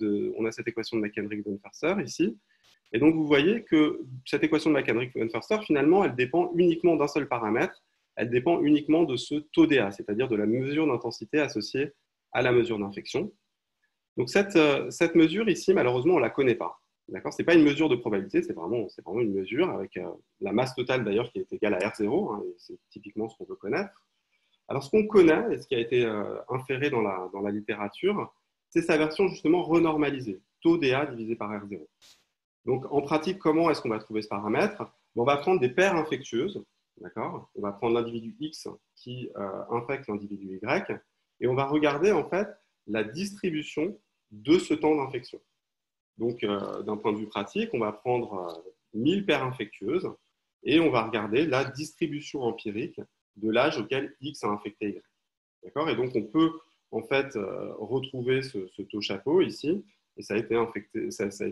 [SPEAKER 1] de McHenry-Dunferser ici. Et donc vous voyez que cette équation de McHenry-Dunferser, finalement, elle dépend uniquement d'un seul paramètre. Elle dépend uniquement de ce taux DA, c'est-à-dire de la mesure d'intensité associée à la mesure d'infection. Donc cette mesure ici, malheureusement, on ne la connaît pas. Ce n'est pas une mesure de probabilité, c'est vraiment une mesure avec la masse totale d'ailleurs qui est égale à R0, hein, et c'est typiquement ce qu'on veut connaître. Alors ce qu'on connaît et ce qui a été inféré dans la littérature, c'est sa version justement renormalisée, taux DA divisé par R0. Donc en pratique, comment est-ce qu'on va trouver ce paramètre? On va prendre des paires infectieuses, d'accord? On va prendre l'individu X qui infecte l'individu Y, et on va regarder en fait la distribution de ce temps d'infection. Donc, d'un point de vue pratique, on va prendre 1000 paires infectieuses et on va regarder la distribution empirique de l'âge auquel X a infecté Y. D'accord? Et donc, on peut en fait retrouver ce taux chapeau ici, et ça a été infecté,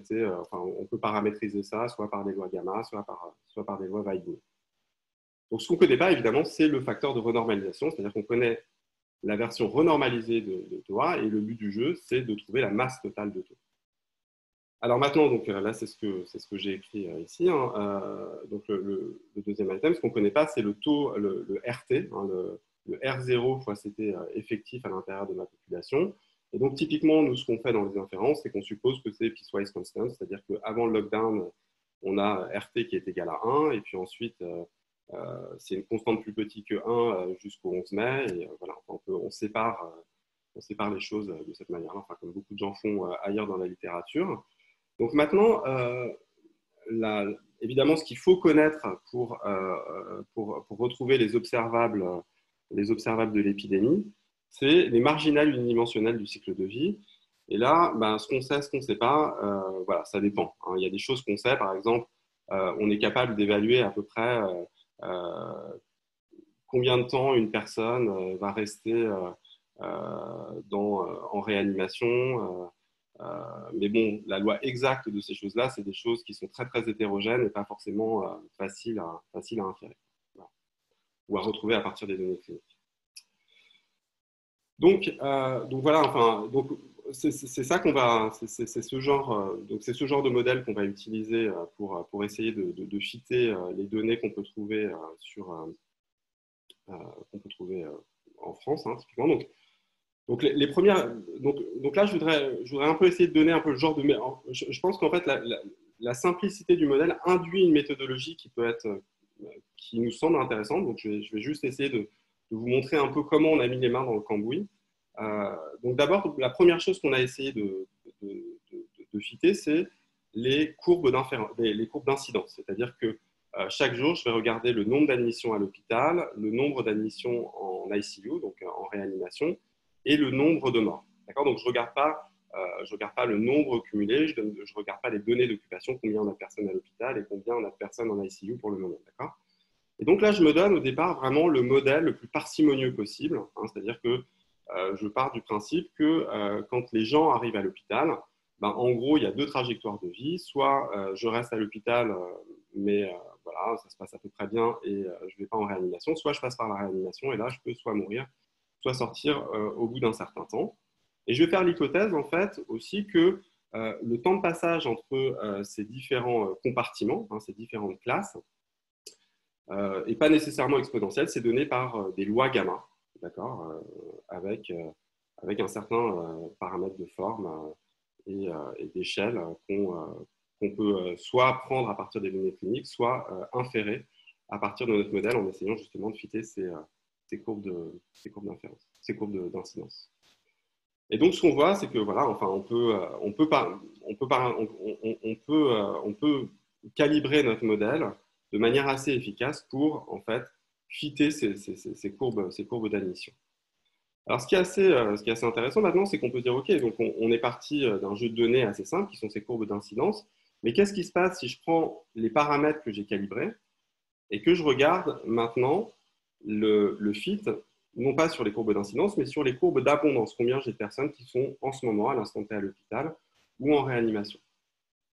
[SPEAKER 1] on peut paramétriser ça soit par des lois gamma, soit par des lois Weibull. Donc, ce qu'on ne connaît pas, évidemment, c'est le facteur de renormalisation, c'est-à-dire qu'on connaît la version renormalisée de taux A, et le but du jeu, c'est de trouver la masse totale de taux. Alors maintenant, donc, là, c'est ce que j'ai écrit ici. Hein, donc le deuxième item, ce qu'on ne connaît pas, c'est le taux, le RT, hein, le R0 fois CT effectif à l'intérieur de ma population. Et donc, typiquement, nous, ce qu'on fait dans les inférences, c'est qu'on suppose que c'est piecewise constant, c'est-à-dire qu'avant le lockdown, on a RT qui est égal à 1, et puis ensuite, c'est une constante plus petite que 1 jusqu'au 11 mai. Et voilà, on sépare les choses de cette manière-là, enfin, comme beaucoup de gens font ailleurs dans la littérature. Donc maintenant, évidemment, ce qu'il faut connaître pour retrouver les observables de l'épidémie, c'est les marginales unidimensionnelles du cycle de vie. Et là, ce qu'on sait, ce qu'on ne sait pas, voilà, ça dépend. Hein. Il y a des choses qu'on sait, par exemple, on est capable d'évaluer à peu près combien de temps une personne va rester en réanimation. Mais bon, la loi exacte de ces choses-là, c'est des choses qui sont très, très hétérogènes et pas forcément faciles à inférer, voilà, ou à retrouver à partir des données cliniques. Donc voilà, enfin, c'est ça qu'on va, c'est ce genre de modèle qu'on va utiliser pour essayer de fitter les données qu'on peut trouver en France, hein, typiquement. Donc les premières, donc là, je voudrais un peu essayer de donner un peu le genre de. Je pense qu'en fait, la simplicité du modèle induit une méthodologie qui nous semble intéressante. Donc je vais juste essayer de vous montrer un peu comment on a mis les mains dans le cambouis. Donc d'abord, la première chose qu'on a essayé de fitter, c'est les courbes d'incidence. C'est-à-dire que chaque jour, je vais regarder le nombre d'admissions à l'hôpital, le nombre d'admissions en ICU, donc en réanimation, et le nombre de morts. Donc, je ne regarde pas le nombre cumulé, je ne regarde pas les données d'occupation, combien on a de personnes à l'hôpital et combien on a de personnes en ICU pour le moment. Et donc là, je me donne au départ vraiment le modèle le plus parcimonieux possible, hein, c'est-à-dire que je pars du principe que quand les gens arrivent à l'hôpital, en gros, il y a deux trajectoires de vie. Soit je reste à l'hôpital, mais voilà, ça se passe à peu près bien et je ne vais pas en réanimation. Soit je passe par la réanimation et là, je peux soit mourir, soit sortir au bout d'un certain temps. Et je vais faire l'hypothèse, en fait, aussi que le temps de passage entre ces différents compartiments, hein, ces différentes classes, n'est pas nécessairement exponentiel. C'est donné par des lois gamma, d'accord, avec un certain paramètre de forme et d'échelle qu'on peut soit prendre à partir des données cliniques, soit inférer à partir de notre modèle en essayant justement de fitter ces courbes d'inférence, ces courbes d'incidence. Et donc, ce qu'on voit, c'est que voilà, enfin, on peut calibrer notre modèle de manière assez efficace pour en fait fitter ces courbes d'admission. Alors, ce qui est assez intéressant maintenant, c'est qu'on peut dire, OK, donc on est parti d'un jeu de données assez simple, qui sont ces courbes d'incidence, mais qu'est-ce qui se passe si je prends les paramètres que j'ai calibrés et que je regarde maintenant le fit, non pas sur les courbes d'incidence, mais sur les courbes d'abondance, combien j'ai de personnes qui sont en ce moment, à l'instant T, à l'hôpital ou en réanimation.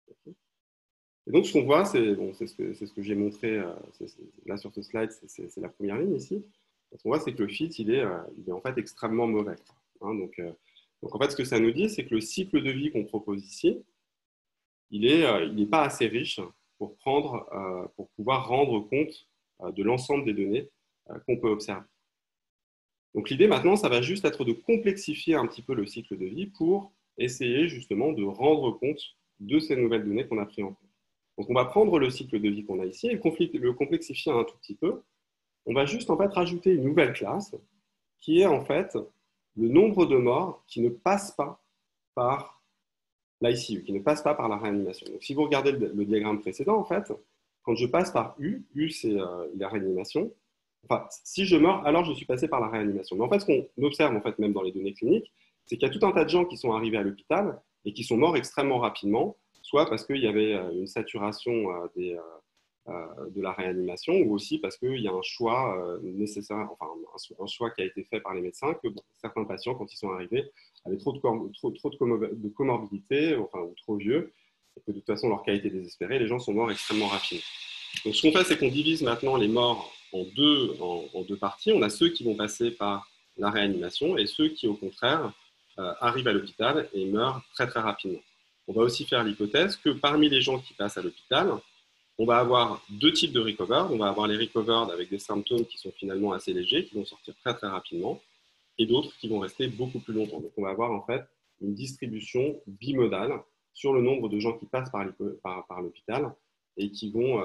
[SPEAKER 1] Et donc, ce qu'on voit, c'est ce que j'ai montré là sur ce slide, c'est la première ligne ici. Ce qu'on voit, c'est que le fit, il est en fait extrêmement mauvais. Hein, donc, en fait, ce que ça nous dit, c'est que le cycle de vie qu'on propose ici, il n'est pas assez riche pour pouvoir rendre compte de l'ensemble des données qu'on peut observer. Donc l'idée maintenant, ça va juste être de complexifier un petit peu le cycle de vie pour essayer justement de rendre compte de ces nouvelles données qu'on a prises en compte. Donc on va prendre le cycle de vie qu'on a ici et le complexifier un tout petit peu. On va juste en fait rajouter une nouvelle classe qui est en fait le nombre de morts qui ne passent pas par l'ICU, qui ne passe pas par la réanimation. Donc si vous regardez le diagramme précédent, en fait, quand je passe par U c'est la réanimation. Enfin, si je meurs, alors je suis passé par la réanimation. Mais en fait, ce qu'on observe en fait, même dans les données cliniques, c'est qu'il y a tout un tas de gens qui sont arrivés à l'hôpital et qui sont morts extrêmement rapidement, soit parce qu'il y avait une saturation de la réanimation, ou aussi parce qu'il y a un choix nécessaire, enfin un choix qui a été fait par les médecins, que certains patients, quand ils sont arrivés, avaient trop de comorbidité, enfin, ou trop vieux, et que de toute façon leur cas était désespéré, les gens sont morts extrêmement rapidement. Donc ce qu'on fait, c'est qu'on divise maintenant les morts en deux parties. On a ceux qui vont passer par la réanimation et ceux qui, au contraire, arrivent à l'hôpital et meurent très très rapidement. On va aussi faire l'hypothèse que parmi les gens qui passent à l'hôpital, on va avoir deux types de recovered. On va avoir les recovered avec des symptômes qui sont finalement assez légers, qui vont sortir très très rapidement, et d'autres qui vont rester beaucoup plus longtemps. Donc on va avoir en fait une distribution bimodale sur le nombre de gens qui passent par l'hôpital et qui vont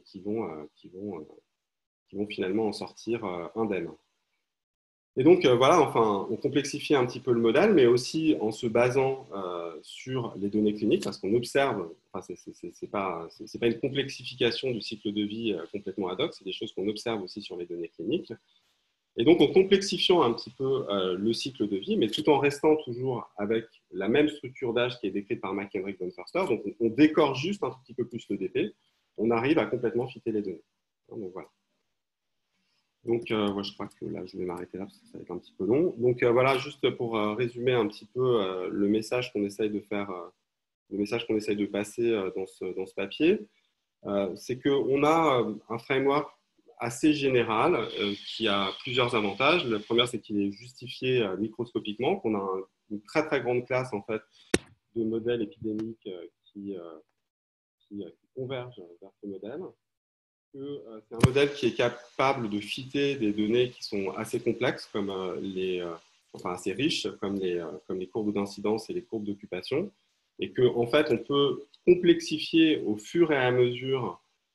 [SPEAKER 1] finalement en sortir indemnes. Et donc voilà, enfin, on complexifie un petit peu le modèle, mais aussi en se basant sur les données cliniques, parce qu'on observe, enfin, c'est pas une complexification du cycle de vie complètement ad hoc, c'est des choses qu'on observe aussi sur les données cliniques. Et donc, en complexifiant un petit peu le cycle de vie, mais tout en restant toujours avec la même structure d'âge qui est décrite par McHenry von Förster, donc on décore juste un tout petit peu plus le DP, on arrive à complètement fitter les données. Donc voilà. Donc, je crois que là, je vais m'arrêter là parce que ça va être un petit peu long. Donc voilà, juste pour résumer un petit peu le message qu'on essaye de faire, le message qu'on essaye de passer dans ce papier, c'est qu'on a un framework assez général qui a plusieurs avantages. Le premier, c'est qu'il est justifié microscopiquement, qu'on a une très très grande classe en fait de modèles épidémiques qui convergent vers ce modèle. C'est un modèle qui est capable de fitter des données qui sont assez complexes, comme assez riches, comme les courbes d'incidence et les courbes d'occupation, et qu'en fait, on peut complexifier au fur et à mesure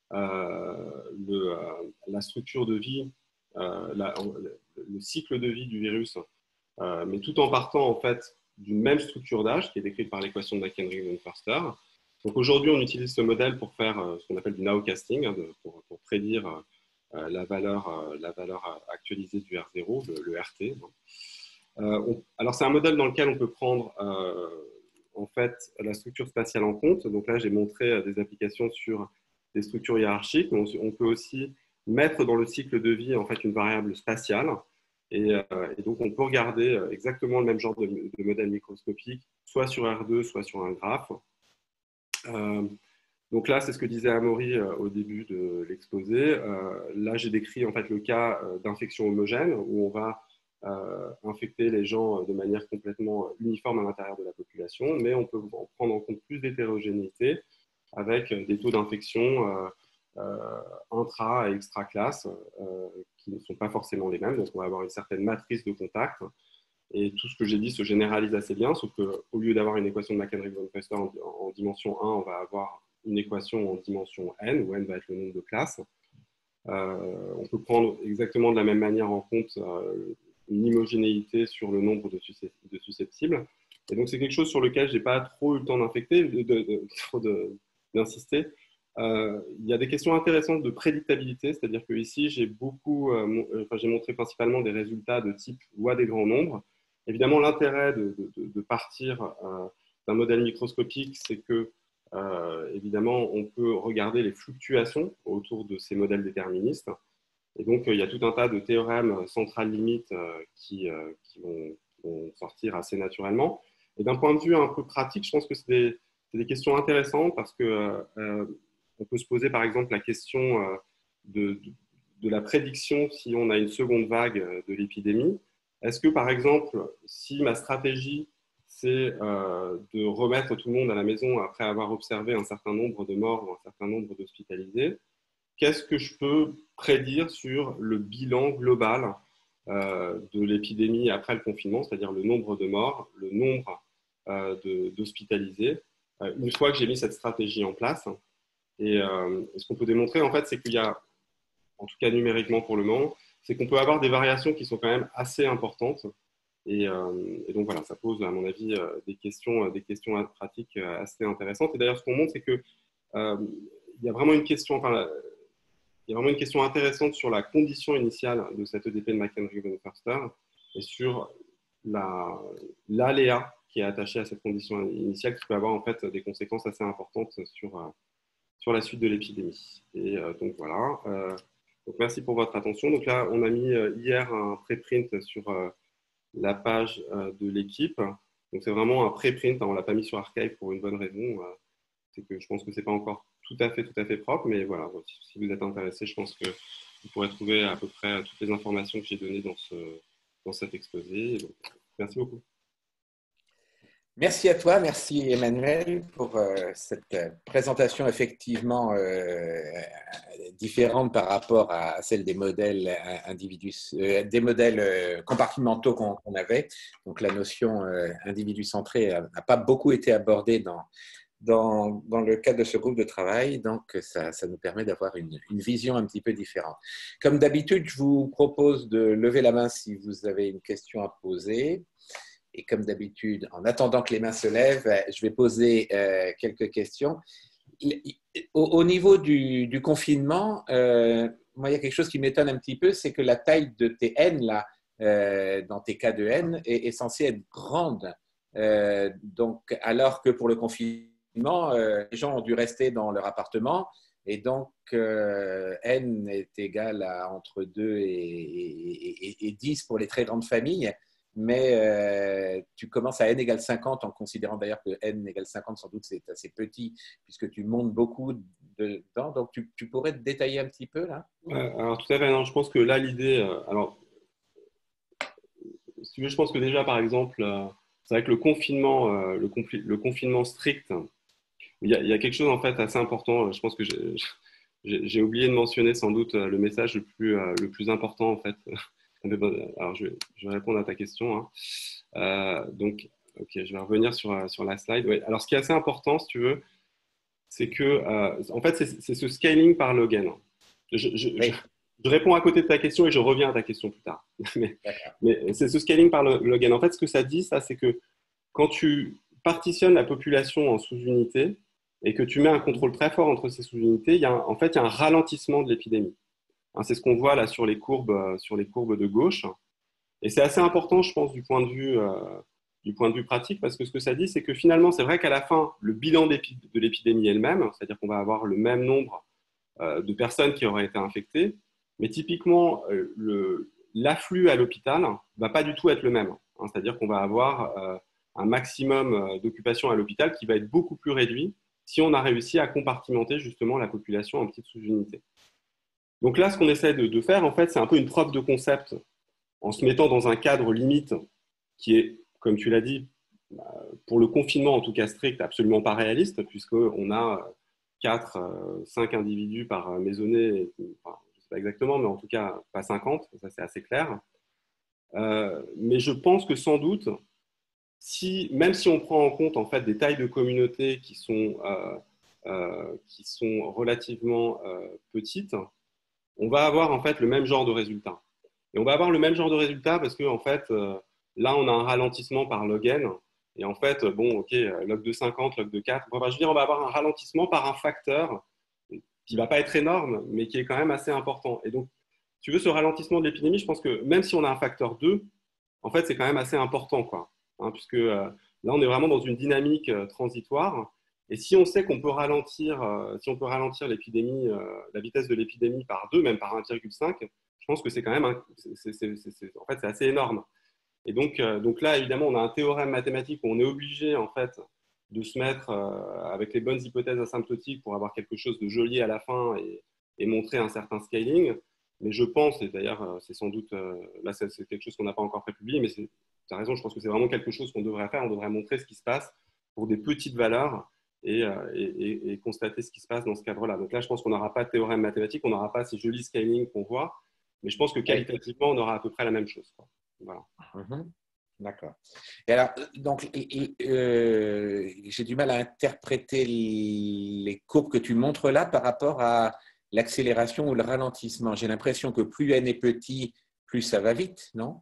[SPEAKER 1] la structure de vie, le cycle de vie du virus, mais tout en partant en fait d'une même structure d'âge qui est décrite par l'équation de McHenry von Förster. Donc aujourd'hui, on utilise ce modèle pour faire ce qu'on appelle du nowcasting, pour prédire la valeur actualisée du R0, le RT. Alors c'est un modèle dans lequel on peut prendre en fait la structure spatiale en compte. Donc là, j'ai montré des applications sur des structures hiérarchiques. On peut aussi mettre dans le cycle de vie en fait une variable spatiale. Et donc, on peut regarder exactement le même genre de modèle microscopique, soit sur R2, soit sur un graphe. Donc là, c'est ce que disait Amaury au début de l'exposé. Là, j'ai décrit en fait le cas d'infection homogène où on va infecter les gens de manière complètement uniforme à l'intérieur de la population, mais on peut prendre en compte plus d'hétérogénéité avec des taux d'infection intra- et extra-classe qui ne sont pas forcément les mêmes. Donc, on va avoir une certaine matrice de contact. Et tout ce que j'ai dit se généralise assez bien, sauf qu'au lieu d'avoir une équation de McHenry von Förster en dimension 1, on va avoir une équation en dimension n, où n va être le nombre de classes. On peut prendre exactement de la même manière en compte une homogénéité sur le nombre de susceptibles. Et donc, c'est quelque chose sur lequel je n'ai pas trop eu le temps d'insister. Il y a des questions intéressantes de prédictabilité, c'est-à-dire que ici, j'ai montré principalement des résultats de type loi des grands nombres. Évidemment, l'intérêt de partir d'un modèle microscopique, c'est que, évidemment, on peut regarder les fluctuations autour de ces modèles déterministes. Et donc, il y a tout un tas de théorèmes centrales limites qui vont sortir assez naturellement. Et d'un point de vue un peu pratique, je pense que c'est c'est des questions intéressantes parce que on peut se poser par exemple la question de la prédiction si on a une seconde vague de l'épidémie. Est-ce que par exemple, si ma stratégie c'est de remettre tout le monde à la maison après avoir observé un certain nombre de morts ou un certain nombre d'hospitalisés, qu'est-ce que je peux prédire sur le bilan global de l'épidémie après le confinement, c'est-à-dire le nombre de morts, le nombre d'hospitalisés, une fois que j'ai mis cette stratégie en place. Et ce qu'on peut démontrer, en fait, c'est qu'il y a, en tout cas numériquement pour le moment, c'est qu'on peut avoir des variations qui sont quand même assez importantes. Et donc voilà, ça pose, à mon avis, des questions pratiques assez intéressantes. Et d'ailleurs, ce qu'on montre, c'est que il y a vraiment une question, enfin, il y a vraiment une question intéressante sur la condition initiale de cette EDP de McHenry-Webber-Foerster et sur l'aléa qui est attaché à cette condition initiale qui peut avoir en fait des conséquences assez importantes sur la suite de l'épidémie. Et donc voilà. Donc merci pour votre attention. Donc là, on a mis hier un préprint sur la page de l'équipe. Donc c'est vraiment un préprint. On ne l'a pas mis sur Archive pour une bonne raison. C'est que je pense que ce n'est pas encore tout à fait propre, mais voilà, si vous êtes intéressé, je pense que vous pourrez trouver à peu près toutes les informations que j'ai données dans cet exposé. Donc, merci beaucoup.
[SPEAKER 2] Merci à toi, merci Emmanuel pour cette présentation effectivement différente par rapport à celle des modèles des modèles compartimentaux qu'on avait. Donc la notion individu centré n'a pas beaucoup été abordée dans le cadre de ce groupe de travail, donc ça nous permet d'avoir une vision un petit peu différente. Comme d'habitude, je vous propose de lever la main si vous avez une question à poser. Et comme d'habitude, en attendant que les mains se lèvent, je vais poser quelques questions. Au niveau du confinement, moi, il y a quelque chose qui m'étonne un petit peu, c'est que la taille de tes N, là, dans tes cas de N, est censée être grande. Donc, alors que pour le confinement, les gens ont dû rester dans leur appartement et donc N est égal à entre 2 et 10 pour les très grandes familles. Mais tu commences à n égale 50 en considérant d'ailleurs que n égale 50, sans doute c'est assez petit puisque tu montes beaucoup dedans. Donc tu pourrais te détailler un petit peu là?
[SPEAKER 1] Alors tout à fait, non, je pense que là l'idée, alors si tu veux, je pense que déjà par exemple, c'est vrai que le confinement strict, il y a quelque chose en fait assez important. Je pense que j'ai oublié de mentionner sans doute le message le plus important en fait. Alors, je vais répondre à ta question. Donc, ok, je vais revenir sur la slide. Ouais. Alors, ce qui est assez important, si tu veux, c'est que, en fait, c'est ce scaling par login. Je réponds à côté de ta question et je reviens à ta question plus tard. mais c'est ce scaling par login. En fait, ce que ça dit, ça, c'est que quand tu partitionnes la population en sous-unités et que tu mets un contrôle très fort entre ces sous-unités, en fait, il y a un ralentissement de l'épidémie. C'est ce qu'on voit là sur les courbes de gauche. Et c'est assez important, je pense, du point de vue pratique, parce que ce que ça dit, c'est que finalement, c'est vrai qu'à la fin, le bilan de l'épidémie est le même, c'est-à-dire qu'on va avoir le même nombre de personnes qui auraient été infectées, mais typiquement, l'afflux à l'hôpital ne va pas du tout être le même. C'est-à-dire qu'on va avoir un maximum d'occupation à l'hôpital qui va être beaucoup plus réduit si on a réussi à compartimenter justement la population en petites sous-unités. Donc là, ce qu'on essaie de faire, en fait, c'est un peu une preuve de concept en se mettant dans un cadre limite qui est, comme tu l'as dit, pour le confinement, en tout cas strict, absolument pas réaliste, puisqu'on a 4, 5 individus par maisonnée, enfin, je ne sais pas exactement, mais en tout cas pas 50, ça c'est assez clair. Mais je pense que sans doute, même si on prend en compte en fait, des tailles de communautés qui sont relativement petites, on va avoir en fait le même genre de résultat. Et on va avoir le même genre de résultat parce que en fait, là, on a un ralentissement par log n. Et en fait, bon, ok, log de 50, log de 4. Enfin, je veux dire, on va avoir un ralentissement par un facteur qui ne va pas être énorme, mais qui est quand même assez important. Et donc, si tu veux, ce ralentissement de l'épidémie, je pense que même si on a un facteur 2, en fait, c'est quand même assez important, quoi. Puisque là, on est vraiment dans une dynamique transitoire. Et si on sait qu'on peut ralentir, l'épidémie, la vitesse de l'épidémie par 2, même par 1,5, je pense que c'est quand même, en fait, c'est assez énorme. Et donc là, évidemment, on a un théorème mathématique où on est obligé, en fait, de se mettre avec les bonnes hypothèses asymptotiques pour avoir quelque chose de joli à la fin et montrer un certain scaling. Mais je pense, et d'ailleurs, c'est sans doute, là, c'est quelque chose qu'on n'a pas encore fait publier, mais tu as raison, je pense que c'est vraiment quelque chose qu'on devrait faire. On devrait montrer ce qui se passe pour des petites valeurs et constater ce qui se passe dans ce cadre-là. Donc là, je pense qu'on n'aura pas de théorème mathématique, on n'aura pas ces jolis scaling qu'on voit, mais je pense que qualitativement, on aura à peu près la même chose, quoi. Voilà.
[SPEAKER 2] D'accord. Et alors, donc, j'ai du mal à interpréter les courbes que tu montres là par rapport à l'accélération ou le ralentissement. J'ai l'impression que plus n est petit, plus ça va vite, non?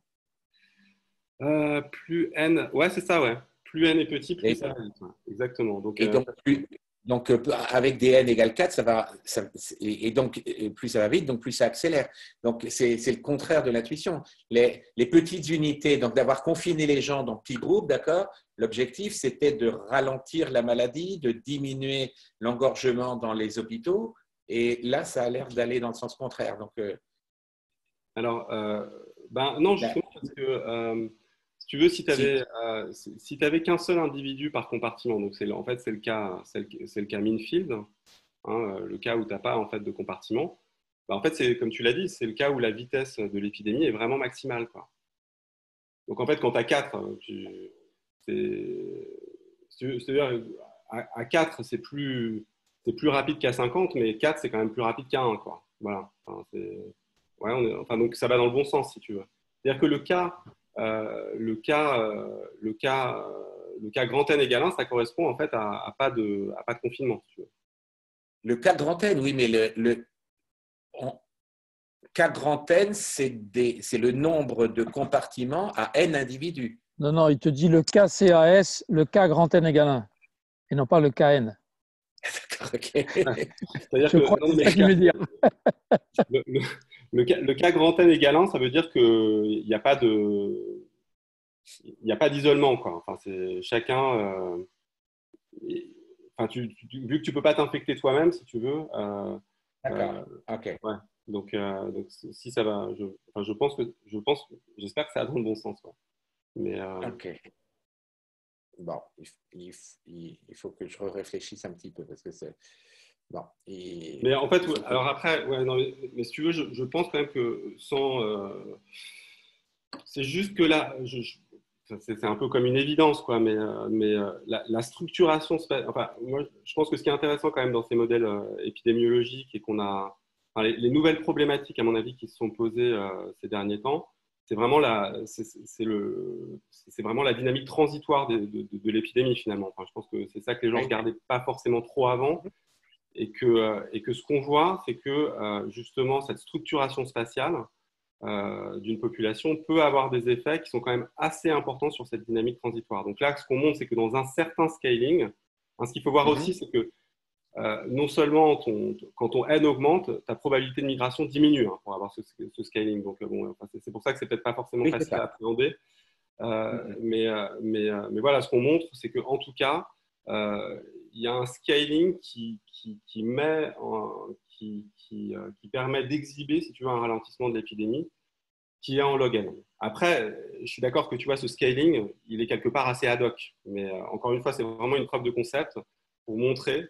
[SPEAKER 1] Plus n, ouais, c'est ça, ouais. Plus n est petit, plus ça va vite. Ouais. Exactement. Donc,
[SPEAKER 2] donc, avec des n égale 4, et donc plus ça va vite, donc plus ça accélère. Donc, c'est le contraire de l'intuition. Les petites unités, donc d'avoir confiné les gens dans petits groupes, d'accord, l'objectif, c'était de ralentir la maladie, de diminuer l'engorgement dans les hôpitaux. Et là, ça a l'air d'aller dans le sens contraire. Donc,
[SPEAKER 1] alors, non, justement, parce que si tu veux, si tu avais qu'un seul individu par compartiment, donc en fait, c'est le cas Minfield, hein, le cas où tu n'as pas en fait, de compartiment. En fait, c'est comme tu l'as dit, c'est le cas où la vitesse de l'épidémie est vraiment maximale, quoi. Donc, en fait, quand tu as 4, c'est-à-dire à 4, c'est plus rapide qu'à 50, mais 4, c'est quand même plus rapide qu'à 1, quoi. Voilà. Enfin, donc, ça va dans le bon sens, si tu veux. C'est-à-dire que le cas grand N égale 1, ça correspond en fait à pas de confinement, si tu veux.
[SPEAKER 2] Le cas grand N, oui, mais le cas grand N, c'est le nombre de compartiments à N individus.
[SPEAKER 4] Non, il te dit le cas CAS, le cas grand N égale 1, et non pas le KN.
[SPEAKER 2] D'accord, ok.
[SPEAKER 1] C'est-à-dire
[SPEAKER 4] je crois que c'est ça qu'il veut dire.
[SPEAKER 1] Le cas grand N égale 1, ça veut dire qu'il n'y a pas d'isolement, quoi. Enfin, c'est chacun. Vu que tu peux pas t'infecter toi-même, si tu veux.
[SPEAKER 2] D'accord. Ok.
[SPEAKER 1] Ouais. Donc, si ça va, j'espère que ça va dans le bon sens, quoi. Mais.
[SPEAKER 2] Ok. Bon, il faut que je réfléchisse un petit peu parce que c'est. Bon,
[SPEAKER 1] mais en fait, alors après, non, mais si tu veux, je pense quand même que c'est juste que là, c'est un peu comme une évidence, quoi, mais la structuration, enfin, moi, je pense que ce qui est intéressant quand même dans ces modèles épidémiologiques et qu'on a, enfin, les nouvelles problématiques, à mon avis, qui se sont posées ces derniers temps, c'est vraiment vraiment la dynamique transitoire de l'épidémie, finalement. Enfin, je pense que c'est ça que les gens ne regardaient pas forcément trop avant. Et que ce qu'on voit, c'est que justement, cette structuration spatiale d'une population peut avoir des effets qui sont quand même assez importants sur cette dynamique transitoire. Donc là, ce qu'on montre, c'est que dans un certain scaling, ce qu'il faut voir aussi, c'est que non seulement quand ton N augmente, ta probabilité de migration diminue pour avoir ce scaling. Donc c'est pour ça que c'est peut-être pas forcément facile à appréhender. Mais voilà, ce qu'on montre, c'est qu'en tout cas, il y a un scaling qui permet d'exhiber, si tu veux, un ralentissement de l'épidémie qui est en log N. Après, je suis d'accord que tu vois, ce scaling, il est quelque part assez ad hoc. Mais encore une fois, c'est vraiment une preuve de concept pour montrer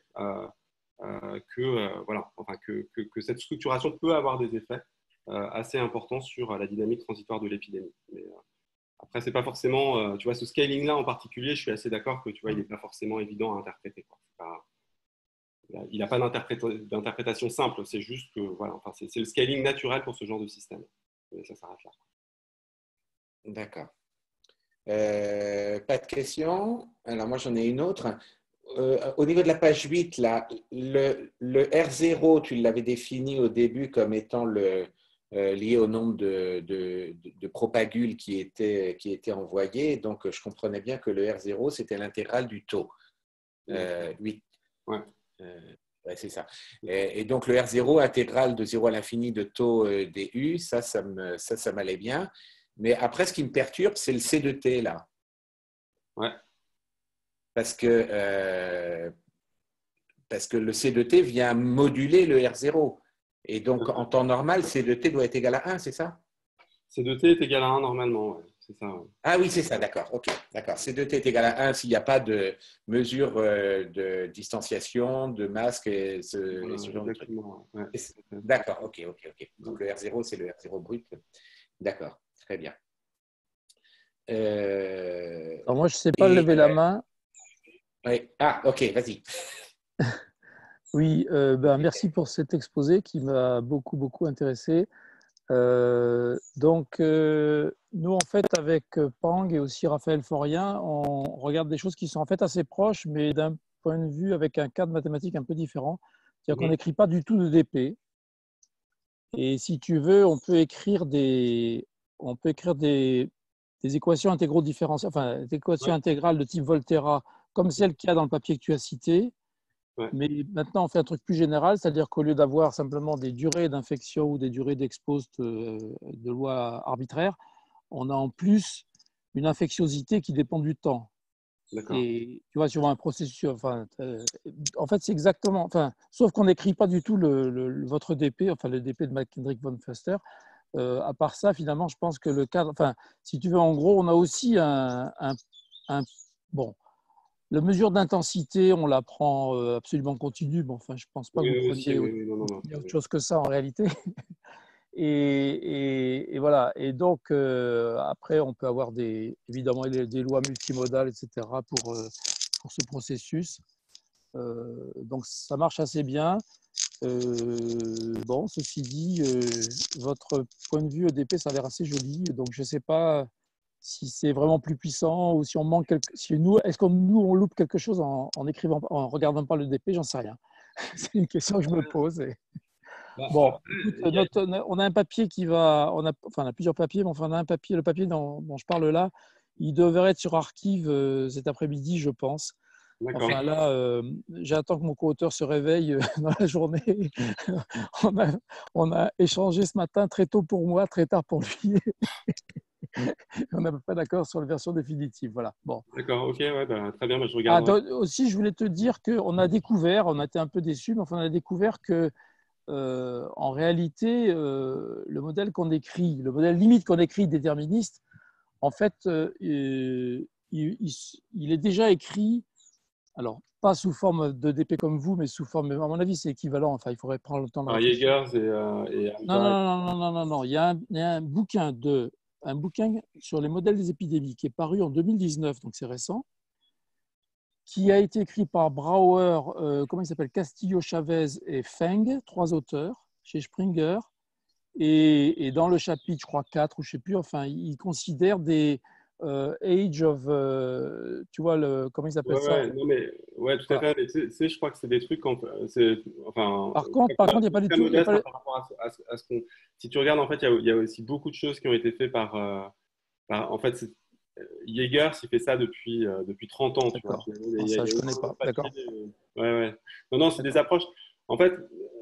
[SPEAKER 1] que cette structuration peut avoir des effets assez importants sur la dynamique transitoire de l'épidémie. Mais, après, c'est pas forcément, tu vois, ce scaling-là en particulier, je suis assez d'accord que tu vois, il n'est pas forcément évident à interpréter, quoi. Il n'a pas d'interprétation simple, c'est juste que voilà, enfin, c'est le scaling naturel pour ce genre de système. Et ça s'arrête là.
[SPEAKER 2] D'accord. Pas de questions? Alors moi j'en ai une autre. Au niveau de la page 8, là, le R0, tu l'avais défini au début comme étant lié au nombre de propagules qui étaient envoyés. Donc, je comprenais bien que le R0, c'était l'intégrale du taux. 8.
[SPEAKER 1] Ouais.
[SPEAKER 2] Ouais, c'est ça. Et donc, le R0, intégrale de 0 à l'infini de taux du, ça m'allait bien. Mais après, ce qui me perturbe, c'est le C de T, là.
[SPEAKER 1] Ouais.
[SPEAKER 2] Parce que le C de T vient moduler le R0. Et donc, en temps normal, C de T doit être égal à 1, c'est ça?
[SPEAKER 1] C de T est égal à 1 normalement. Ouais. c'est ça. Ouais.
[SPEAKER 2] Ah oui, c'est ça, d'accord. OK, d'accord. C2t est égal à 1 s'il n'y a pas de mesure de distanciation, de masque et
[SPEAKER 1] Voilà,
[SPEAKER 2] ce genre de trucs.
[SPEAKER 1] exactement. Ouais.
[SPEAKER 2] D'accord, OK. Donc le R0, c'est le R0 brut. D'accord, très bien.
[SPEAKER 4] Alors moi, je ne sais pas lever la main.
[SPEAKER 2] Ouais. Ah, OK, vas-y.
[SPEAKER 4] Oui, merci pour cet exposé qui m'a beaucoup, beaucoup intéressé. Nous, en fait, avec Pang et aussi Raphaël Forien, on regarde des choses qui sont en fait assez proches, mais d'un point de vue avec un cadre mathématique un peu différent. C'est-à-dire qu'on n'écrit pas du tout de DP. Et si tu veux, des équations intégraux différentielles, enfin, des équations intégrales de type Volterra, comme celle qu'il y a dans le papier que tu as cité.
[SPEAKER 1] Ouais.
[SPEAKER 4] Mais maintenant, on fait un truc plus général, c'est-à-dire qu'au lieu d'avoir simplement des durées d'infection ou des durées d'expose de loi arbitraire, on a en plus une infectiosité qui dépend du temps. Et tu vois, sur un processus, en fait, c'est exactement, sauf qu'on n'écrit pas du tout votre DP, enfin le DP de McKendrick von Foster. À part ça, finalement, je pense que le cadre, si tu veux, en gros, on a aussi bon. La mesure d'intensité, on la prend absolument continue. Bon, je ne pense pas que vous preniez autre chose que ça en réalité. Et voilà. Et donc, après, on peut avoir évidemment des lois multimodales, etc. pour ce processus. Donc, ça marche assez bien. Bon, ceci dit, votre point de vue EDP, ça a l'air assez joli. Donc, je ne sais pas si c'est vraiment plus puissant ou si on manque est-ce que nous on loupe quelque chose en écrivant, en regardant pas le DP, j'en sais rien. C'est une question que je me pose. Bon, écoute, on a un papier on a plusieurs papiers, mais enfin on a un papier, le papier dont je parle là, il devrait être sur Archive cet après-midi, je pense. Enfin là, j'attends que mon co-auteur se réveille dans la journée. on a échangé ce matin très tôt pour moi, très tard pour lui. On n'est pas d'accord sur la version définitive. Voilà. Bon.
[SPEAKER 1] D'accord, ok, ouais, très bien, je regarde.
[SPEAKER 4] Aussi, je voulais te dire qu'on a découvert, on a été un peu déçus, mais enfin, on a découvert que en réalité, le modèle qu'on écrit, le modèle limite qu'on écrit déterministe, en fait, il est déjà écrit, alors pas sous forme de DP comme vous, mais sous forme, à mon avis, c'est équivalent. Enfin, il faudrait prendre le temps de réfléchir.
[SPEAKER 1] Jaegers et
[SPEAKER 4] Non. Il y a un bouquin sur les modèles des épidémies qui est paru en 2019, donc c'est récent, qui a été écrit par Brauer, comment il s'appelle, Castillo, Chavez et Feng, 3 auteurs, chez Springer. Et dans le chapitre, je crois 4 ou je ne sais plus, enfin, il considère des age of, tu vois, comment ils appellent ça.
[SPEAKER 1] Ouais, tout à fait. Mais tu sais, je crois que c'est des trucs,
[SPEAKER 4] Par contre, il n'y a pas du tout.
[SPEAKER 1] Par rapport à ce qu'on. Si tu regardes, en fait, il y a aussi beaucoup de choses qui ont été faites en fait, Jaegers, il fait ça depuis 30 ans. Tu vois.
[SPEAKER 4] Ça, je ne connais pas. D'accord.
[SPEAKER 1] Ouais. Non, c'est des approches. En fait,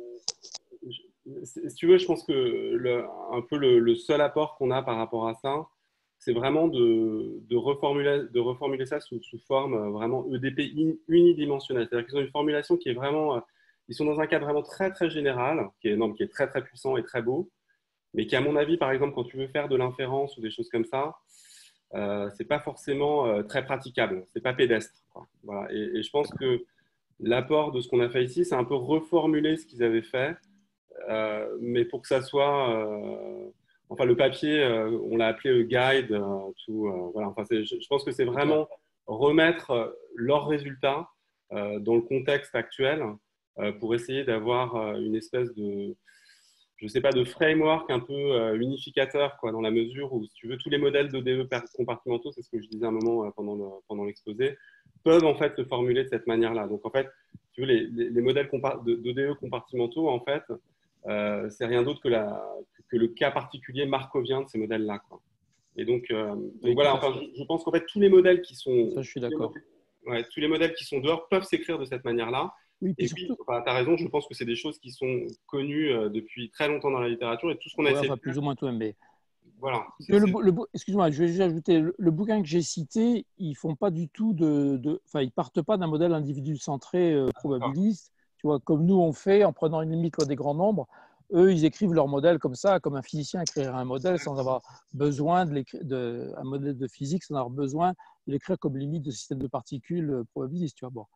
[SPEAKER 1] si tu veux, je pense que un peu le seul apport qu'on a par rapport à ça, c'est vraiment de reformuler ça sous forme vraiment EDP unidimensionnelle. C'est-à-dire qu'ils ont une formulation qui est vraiment. Ils sont dans un cadre vraiment très, très général, qui est énorme, qui est très, très puissant et très beau, mais qui, à mon avis, par exemple, quand tu veux faire de l'inférence ou des choses comme ça, c'est pas forcément très praticable. C'est pas pédestre, quoi. Voilà. Et je pense que l'apport de ce qu'on a fait ici, c'est un peu reformuler ce qu'ils avaient fait, mais pour que ça soit. Enfin, le papier, on l'a appelé guide. Voilà. Enfin, je pense que c'est vraiment remettre leurs résultats dans le contexte actuel pour essayer d'avoir une espèce de, je sais pas, de framework un peu unificateur, quoi, dans la mesure où, si tu veux, tous les modèles d'ODE compartimentaux, c'est ce que je disais à un moment pendant l'exposé, peuvent en fait se formuler de cette manière-là. Donc, en fait, si tu veux, les modèles d'ODE compartimentaux, en fait, c'est rien d'autre que le cas particulier markovien de ces modèles-là, quoi. Et donc voilà, enfin, je pense qu'en fait, tous les modèles qui sont.
[SPEAKER 4] Ça, je suis d'accord.
[SPEAKER 1] Tous les modèles qui sont dehors peuvent s'écrire de cette manière-là.
[SPEAKER 4] Oui,
[SPEAKER 1] et puis, tu as raison, je pense que c'est des choses qui sont connues depuis très longtemps dans la littérature et tout ce qu'on a essayé de
[SPEAKER 4] plus ou moins tout, mais
[SPEAKER 1] voilà.
[SPEAKER 4] Excuse-moi, je vais juste ajouter, le bouquin que j'ai cité, ils font pas du tout ils partent pas d'un modèle individu centré probabiliste, tu vois, comme nous on fait en prenant une limite des grands nombres. eux, ils écrivent leur modèle comme ça, comme un physicien écrirait un modèle sans avoir besoin un modèle de physique, sans avoir besoin de l'écrire comme limite de système de particules probabiliste. Tu vois. Bon.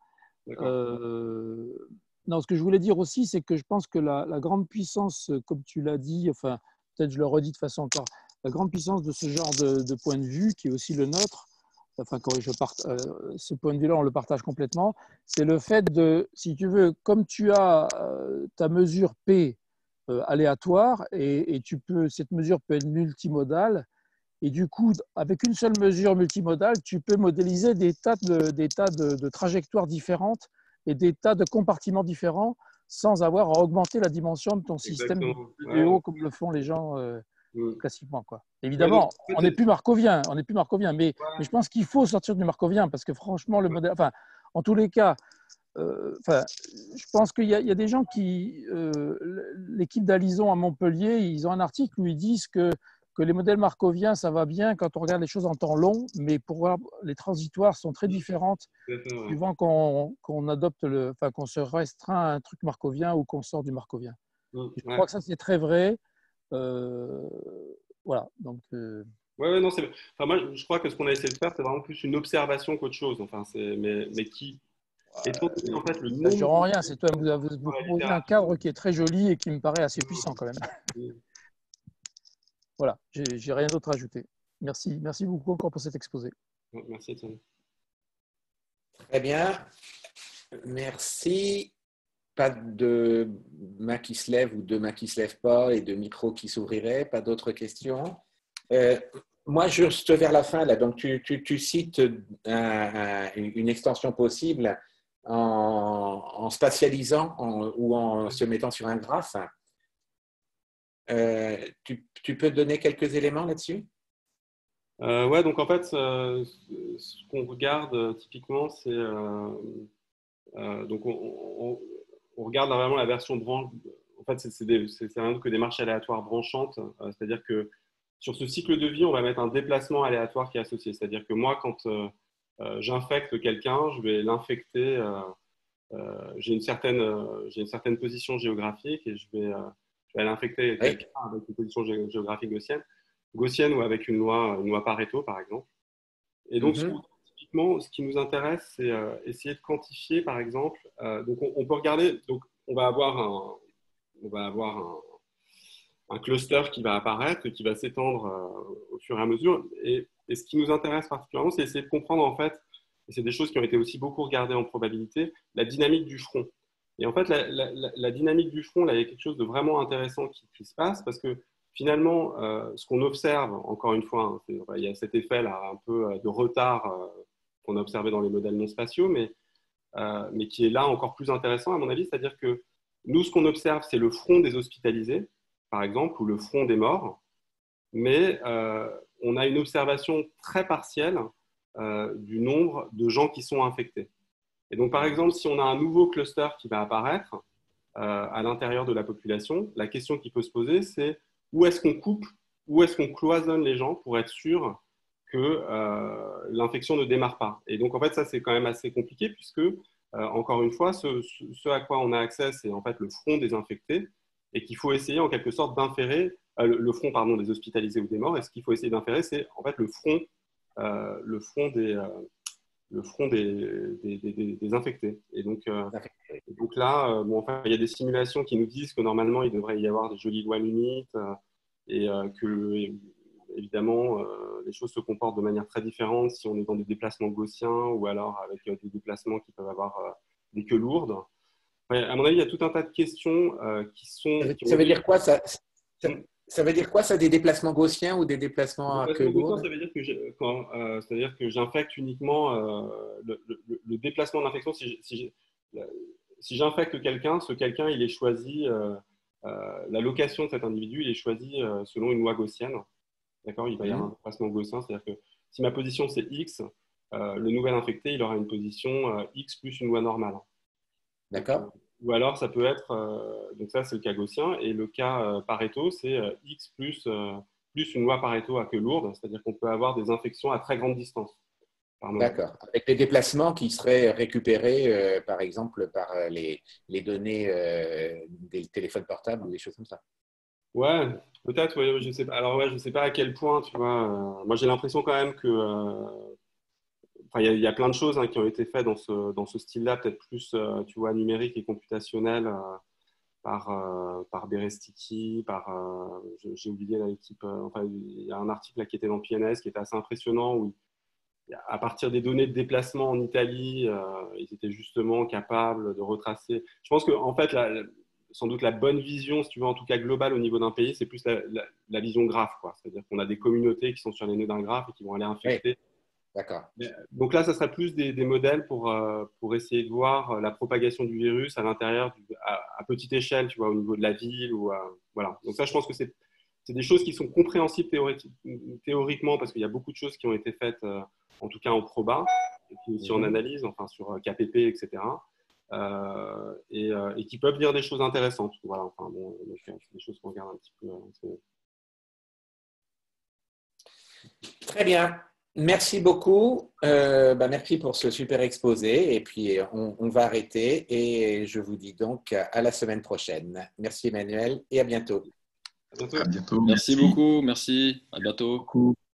[SPEAKER 4] Non, ce que je voulais dire aussi, c'est que je pense que la grande puissance, comme tu l'as dit, enfin, peut-être je le redis de façon encore, la grande puissance de ce genre de point de vue, qui est aussi le nôtre, enfin, quand ce point de vue-là, on le partage complètement, c'est le fait de, si tu veux, comme tu as ta mesure P aléatoire, et cette mesure peut être multimodale, et du coup, avec une seule mesure multimodale, tu peux modéliser des tas de trajectoires différentes et des tas de compartiments différents sans avoir à augmenter la dimension de ton système de haut comme le font les gens classiquement. Quoi. Évidemment, on n'est plus markovien, mais je pense qu'il faut sortir du markovien parce que franchement, le modèle, enfin, en tous les cas, je pense qu'il y a des gens qui, l'équipe d'Alizon à Montpellier, ils ont un article où ils disent que les modèles markoviens, ça va bien quand on regarde les choses en temps long, mais les transitoires sont très différentes suivant qu'on adopte qu'on se restreint à un truc markovien ou qu'on sort du markovien. Je crois que ça, c'est très vrai. Voilà. Donc,
[SPEAKER 1] non, moi, je crois que ce qu'on a essayé de faire, c'est vraiment plus une observation qu'autre chose. Enfin, mais qui est en fait le
[SPEAKER 4] nombre. Je ne rien. C'est toi, vous proposez un cadre qui est très joli et qui me paraît assez puissant quand même. Voilà, j'ai rien d'autre à ajouter. Merci beaucoup encore pour cet exposé.
[SPEAKER 1] Merci, Étienne.
[SPEAKER 2] Très bien. Merci. Pas de main qui se lève ou de main qui ne se lève pas et de micro qui s'ouvrirait. Pas d'autres questions. Moi, juste vers la fin, là, donc tu cites une extension possible en spatialisant ou en se mettant sur un graphe. Tu peux donner quelques éléments là-dessus?
[SPEAKER 1] Ouais, donc en fait, ce qu'on regarde typiquement, c'est donc on regarde vraiment la version branche. En fait, c'est rien d'autre que des marches aléatoires branchantes, c'est-à-dire que sur ce cycle de vie, on va mettre un déplacement aléatoire qui est associé. C'est-à-dire que moi, quand j'infecte quelqu'un, je vais l'infecter. J'ai une certaine position géographique et je vais l'infecter quelqu'un avec une position géographique gaussienne ou avec une loi Pareto, par exemple. Et donc, typiquement, ce qui nous intéresse, c'est essayer de quantifier, par exemple. Donc, on peut regarder. Donc, on va avoir un cluster qui va apparaître, qui va s'étendre au fur et à mesure. Et ce qui nous intéresse particulièrement, c'est essayer de comprendre, en fait, et c'est des choses qui ont été aussi beaucoup regardées en probabilité, la dynamique du front. Et en fait, la dynamique du front, là, il y a quelque chose de vraiment intéressant qui se passe parce que finalement, ce qu'on observe, encore une fois, hein, il y a cet effet là, un peu de retard qu'on a observé dans les modèles non spatiaux, mais qui est là encore plus intéressant à mon avis, c'est-à-dire que nous, ce qu'on observe, c'est le front des hospitalisés, par exemple, ou le front des morts, mais on a une observation très partielle du nombre de gens qui sont infectés. Et donc, par exemple, si on a un nouveau cluster qui va apparaître à l'intérieur de la population, la question qui peut se poser, c'est où est-ce qu'on coupe, où est-ce qu'on cloisonne les gens pour être sûr que l'infection ne démarre pas. Et donc, en fait, ça, c'est quand même assez compliqué puisque, encore une fois, ce à quoi on a accès, c'est en fait le front des infectés et qu'il faut essayer en quelque sorte d'inférer, le front, pardon, des hospitalisés ou des morts. Et ce qu'il faut essayer d'inférer, c'est en fait le front des infectés. Et donc là, il y a des simulations qui nous disent que normalement, il devrait y avoir des jolies lois limites et que, évidemment, les choses se comportent de manière très différente si on est dans des déplacements gaussiens ou alors avec des déplacements qui peuvent avoir des queues lourdes. Ouais, à mon avis, il y a tout un tas de questions qui sont...
[SPEAKER 2] Ça veut dire quoi ça veut dire quoi, ça, des déplacements gaussiens ou des déplacements à queue lourde?
[SPEAKER 1] Ça veut dire c'est-à-dire que j'infecte uniquement le déplacement de l'infection. Si j'infecte quelqu'un, ce quelqu'un, il est choisi, la location de cet individu, il est choisi selon une loi gaussienne. D'accord? Il va y avoir un déplacement gaussien, c'est-à-dire que si ma position c'est X, le nouvel infecté, il aura une position X plus une loi normale.
[SPEAKER 2] D'accord.
[SPEAKER 1] Ou alors, ça peut être, donc ça, c'est le cas gaussien, et le cas Pareto, c'est X plus une loi Pareto à queue lourde, c'est-à-dire qu'on peut avoir des infections à très grande distance. par moment.
[SPEAKER 2] D'accord. Avec les déplacements qui seraient récupérés, par exemple, par les données des téléphones portables ou des choses comme ça.
[SPEAKER 1] Ouais, peut-être, ouais, je sais pas. Alors ouais, je sais pas à quel point, tu vois. Moi, j'ai l'impression quand même que, enfin, il y a plein de choses hein, qui ont été faites dans ce style-là, peut-être plus, tu vois, numérique et computationnel par Berestiki, j'ai oublié l'équipe. Enfin, il y a un article là, qui était dans PNS qui était assez impressionnant où à partir des données de déplacement en Italie, ils étaient justement capables de retracer. Je pense que en fait, sans doute la bonne vision, si tu veux, en tout cas globale au niveau d'un pays, c'est plus la vision graphe, quoi. C'est-à-dire qu'on a des communautés qui sont sur les nœuds d'un graphe et qui vont aller
[SPEAKER 2] Oui,
[SPEAKER 1] infecter.
[SPEAKER 2] d'accord.
[SPEAKER 1] Donc là, ça serait plus des modèles pour essayer de voir la propagation du virus à l'intérieur, à petite échelle, tu vois, au niveau de la ville. Voilà. Donc ça, je pense que c'est des choses qui sont compréhensibles théoriquement parce qu'il y a beaucoup de choses qui ont été faites, en tout cas en proba, et puis aussi en analyse, enfin sur KPP, etc. Et qui peuvent dire des choses intéressantes. Voilà, enfin, bon, donc, c'est des choses qu'on regarde un petit peu.
[SPEAKER 2] Très bien. Merci beaucoup. Merci pour ce super exposé. Et puis, on va arrêter. Et je vous dis donc à la semaine prochaine. Merci Emmanuel et à bientôt.
[SPEAKER 1] À bientôt.
[SPEAKER 5] À bientôt.
[SPEAKER 3] Merci beaucoup, merci, à bientôt.
[SPEAKER 5] Beaucoup.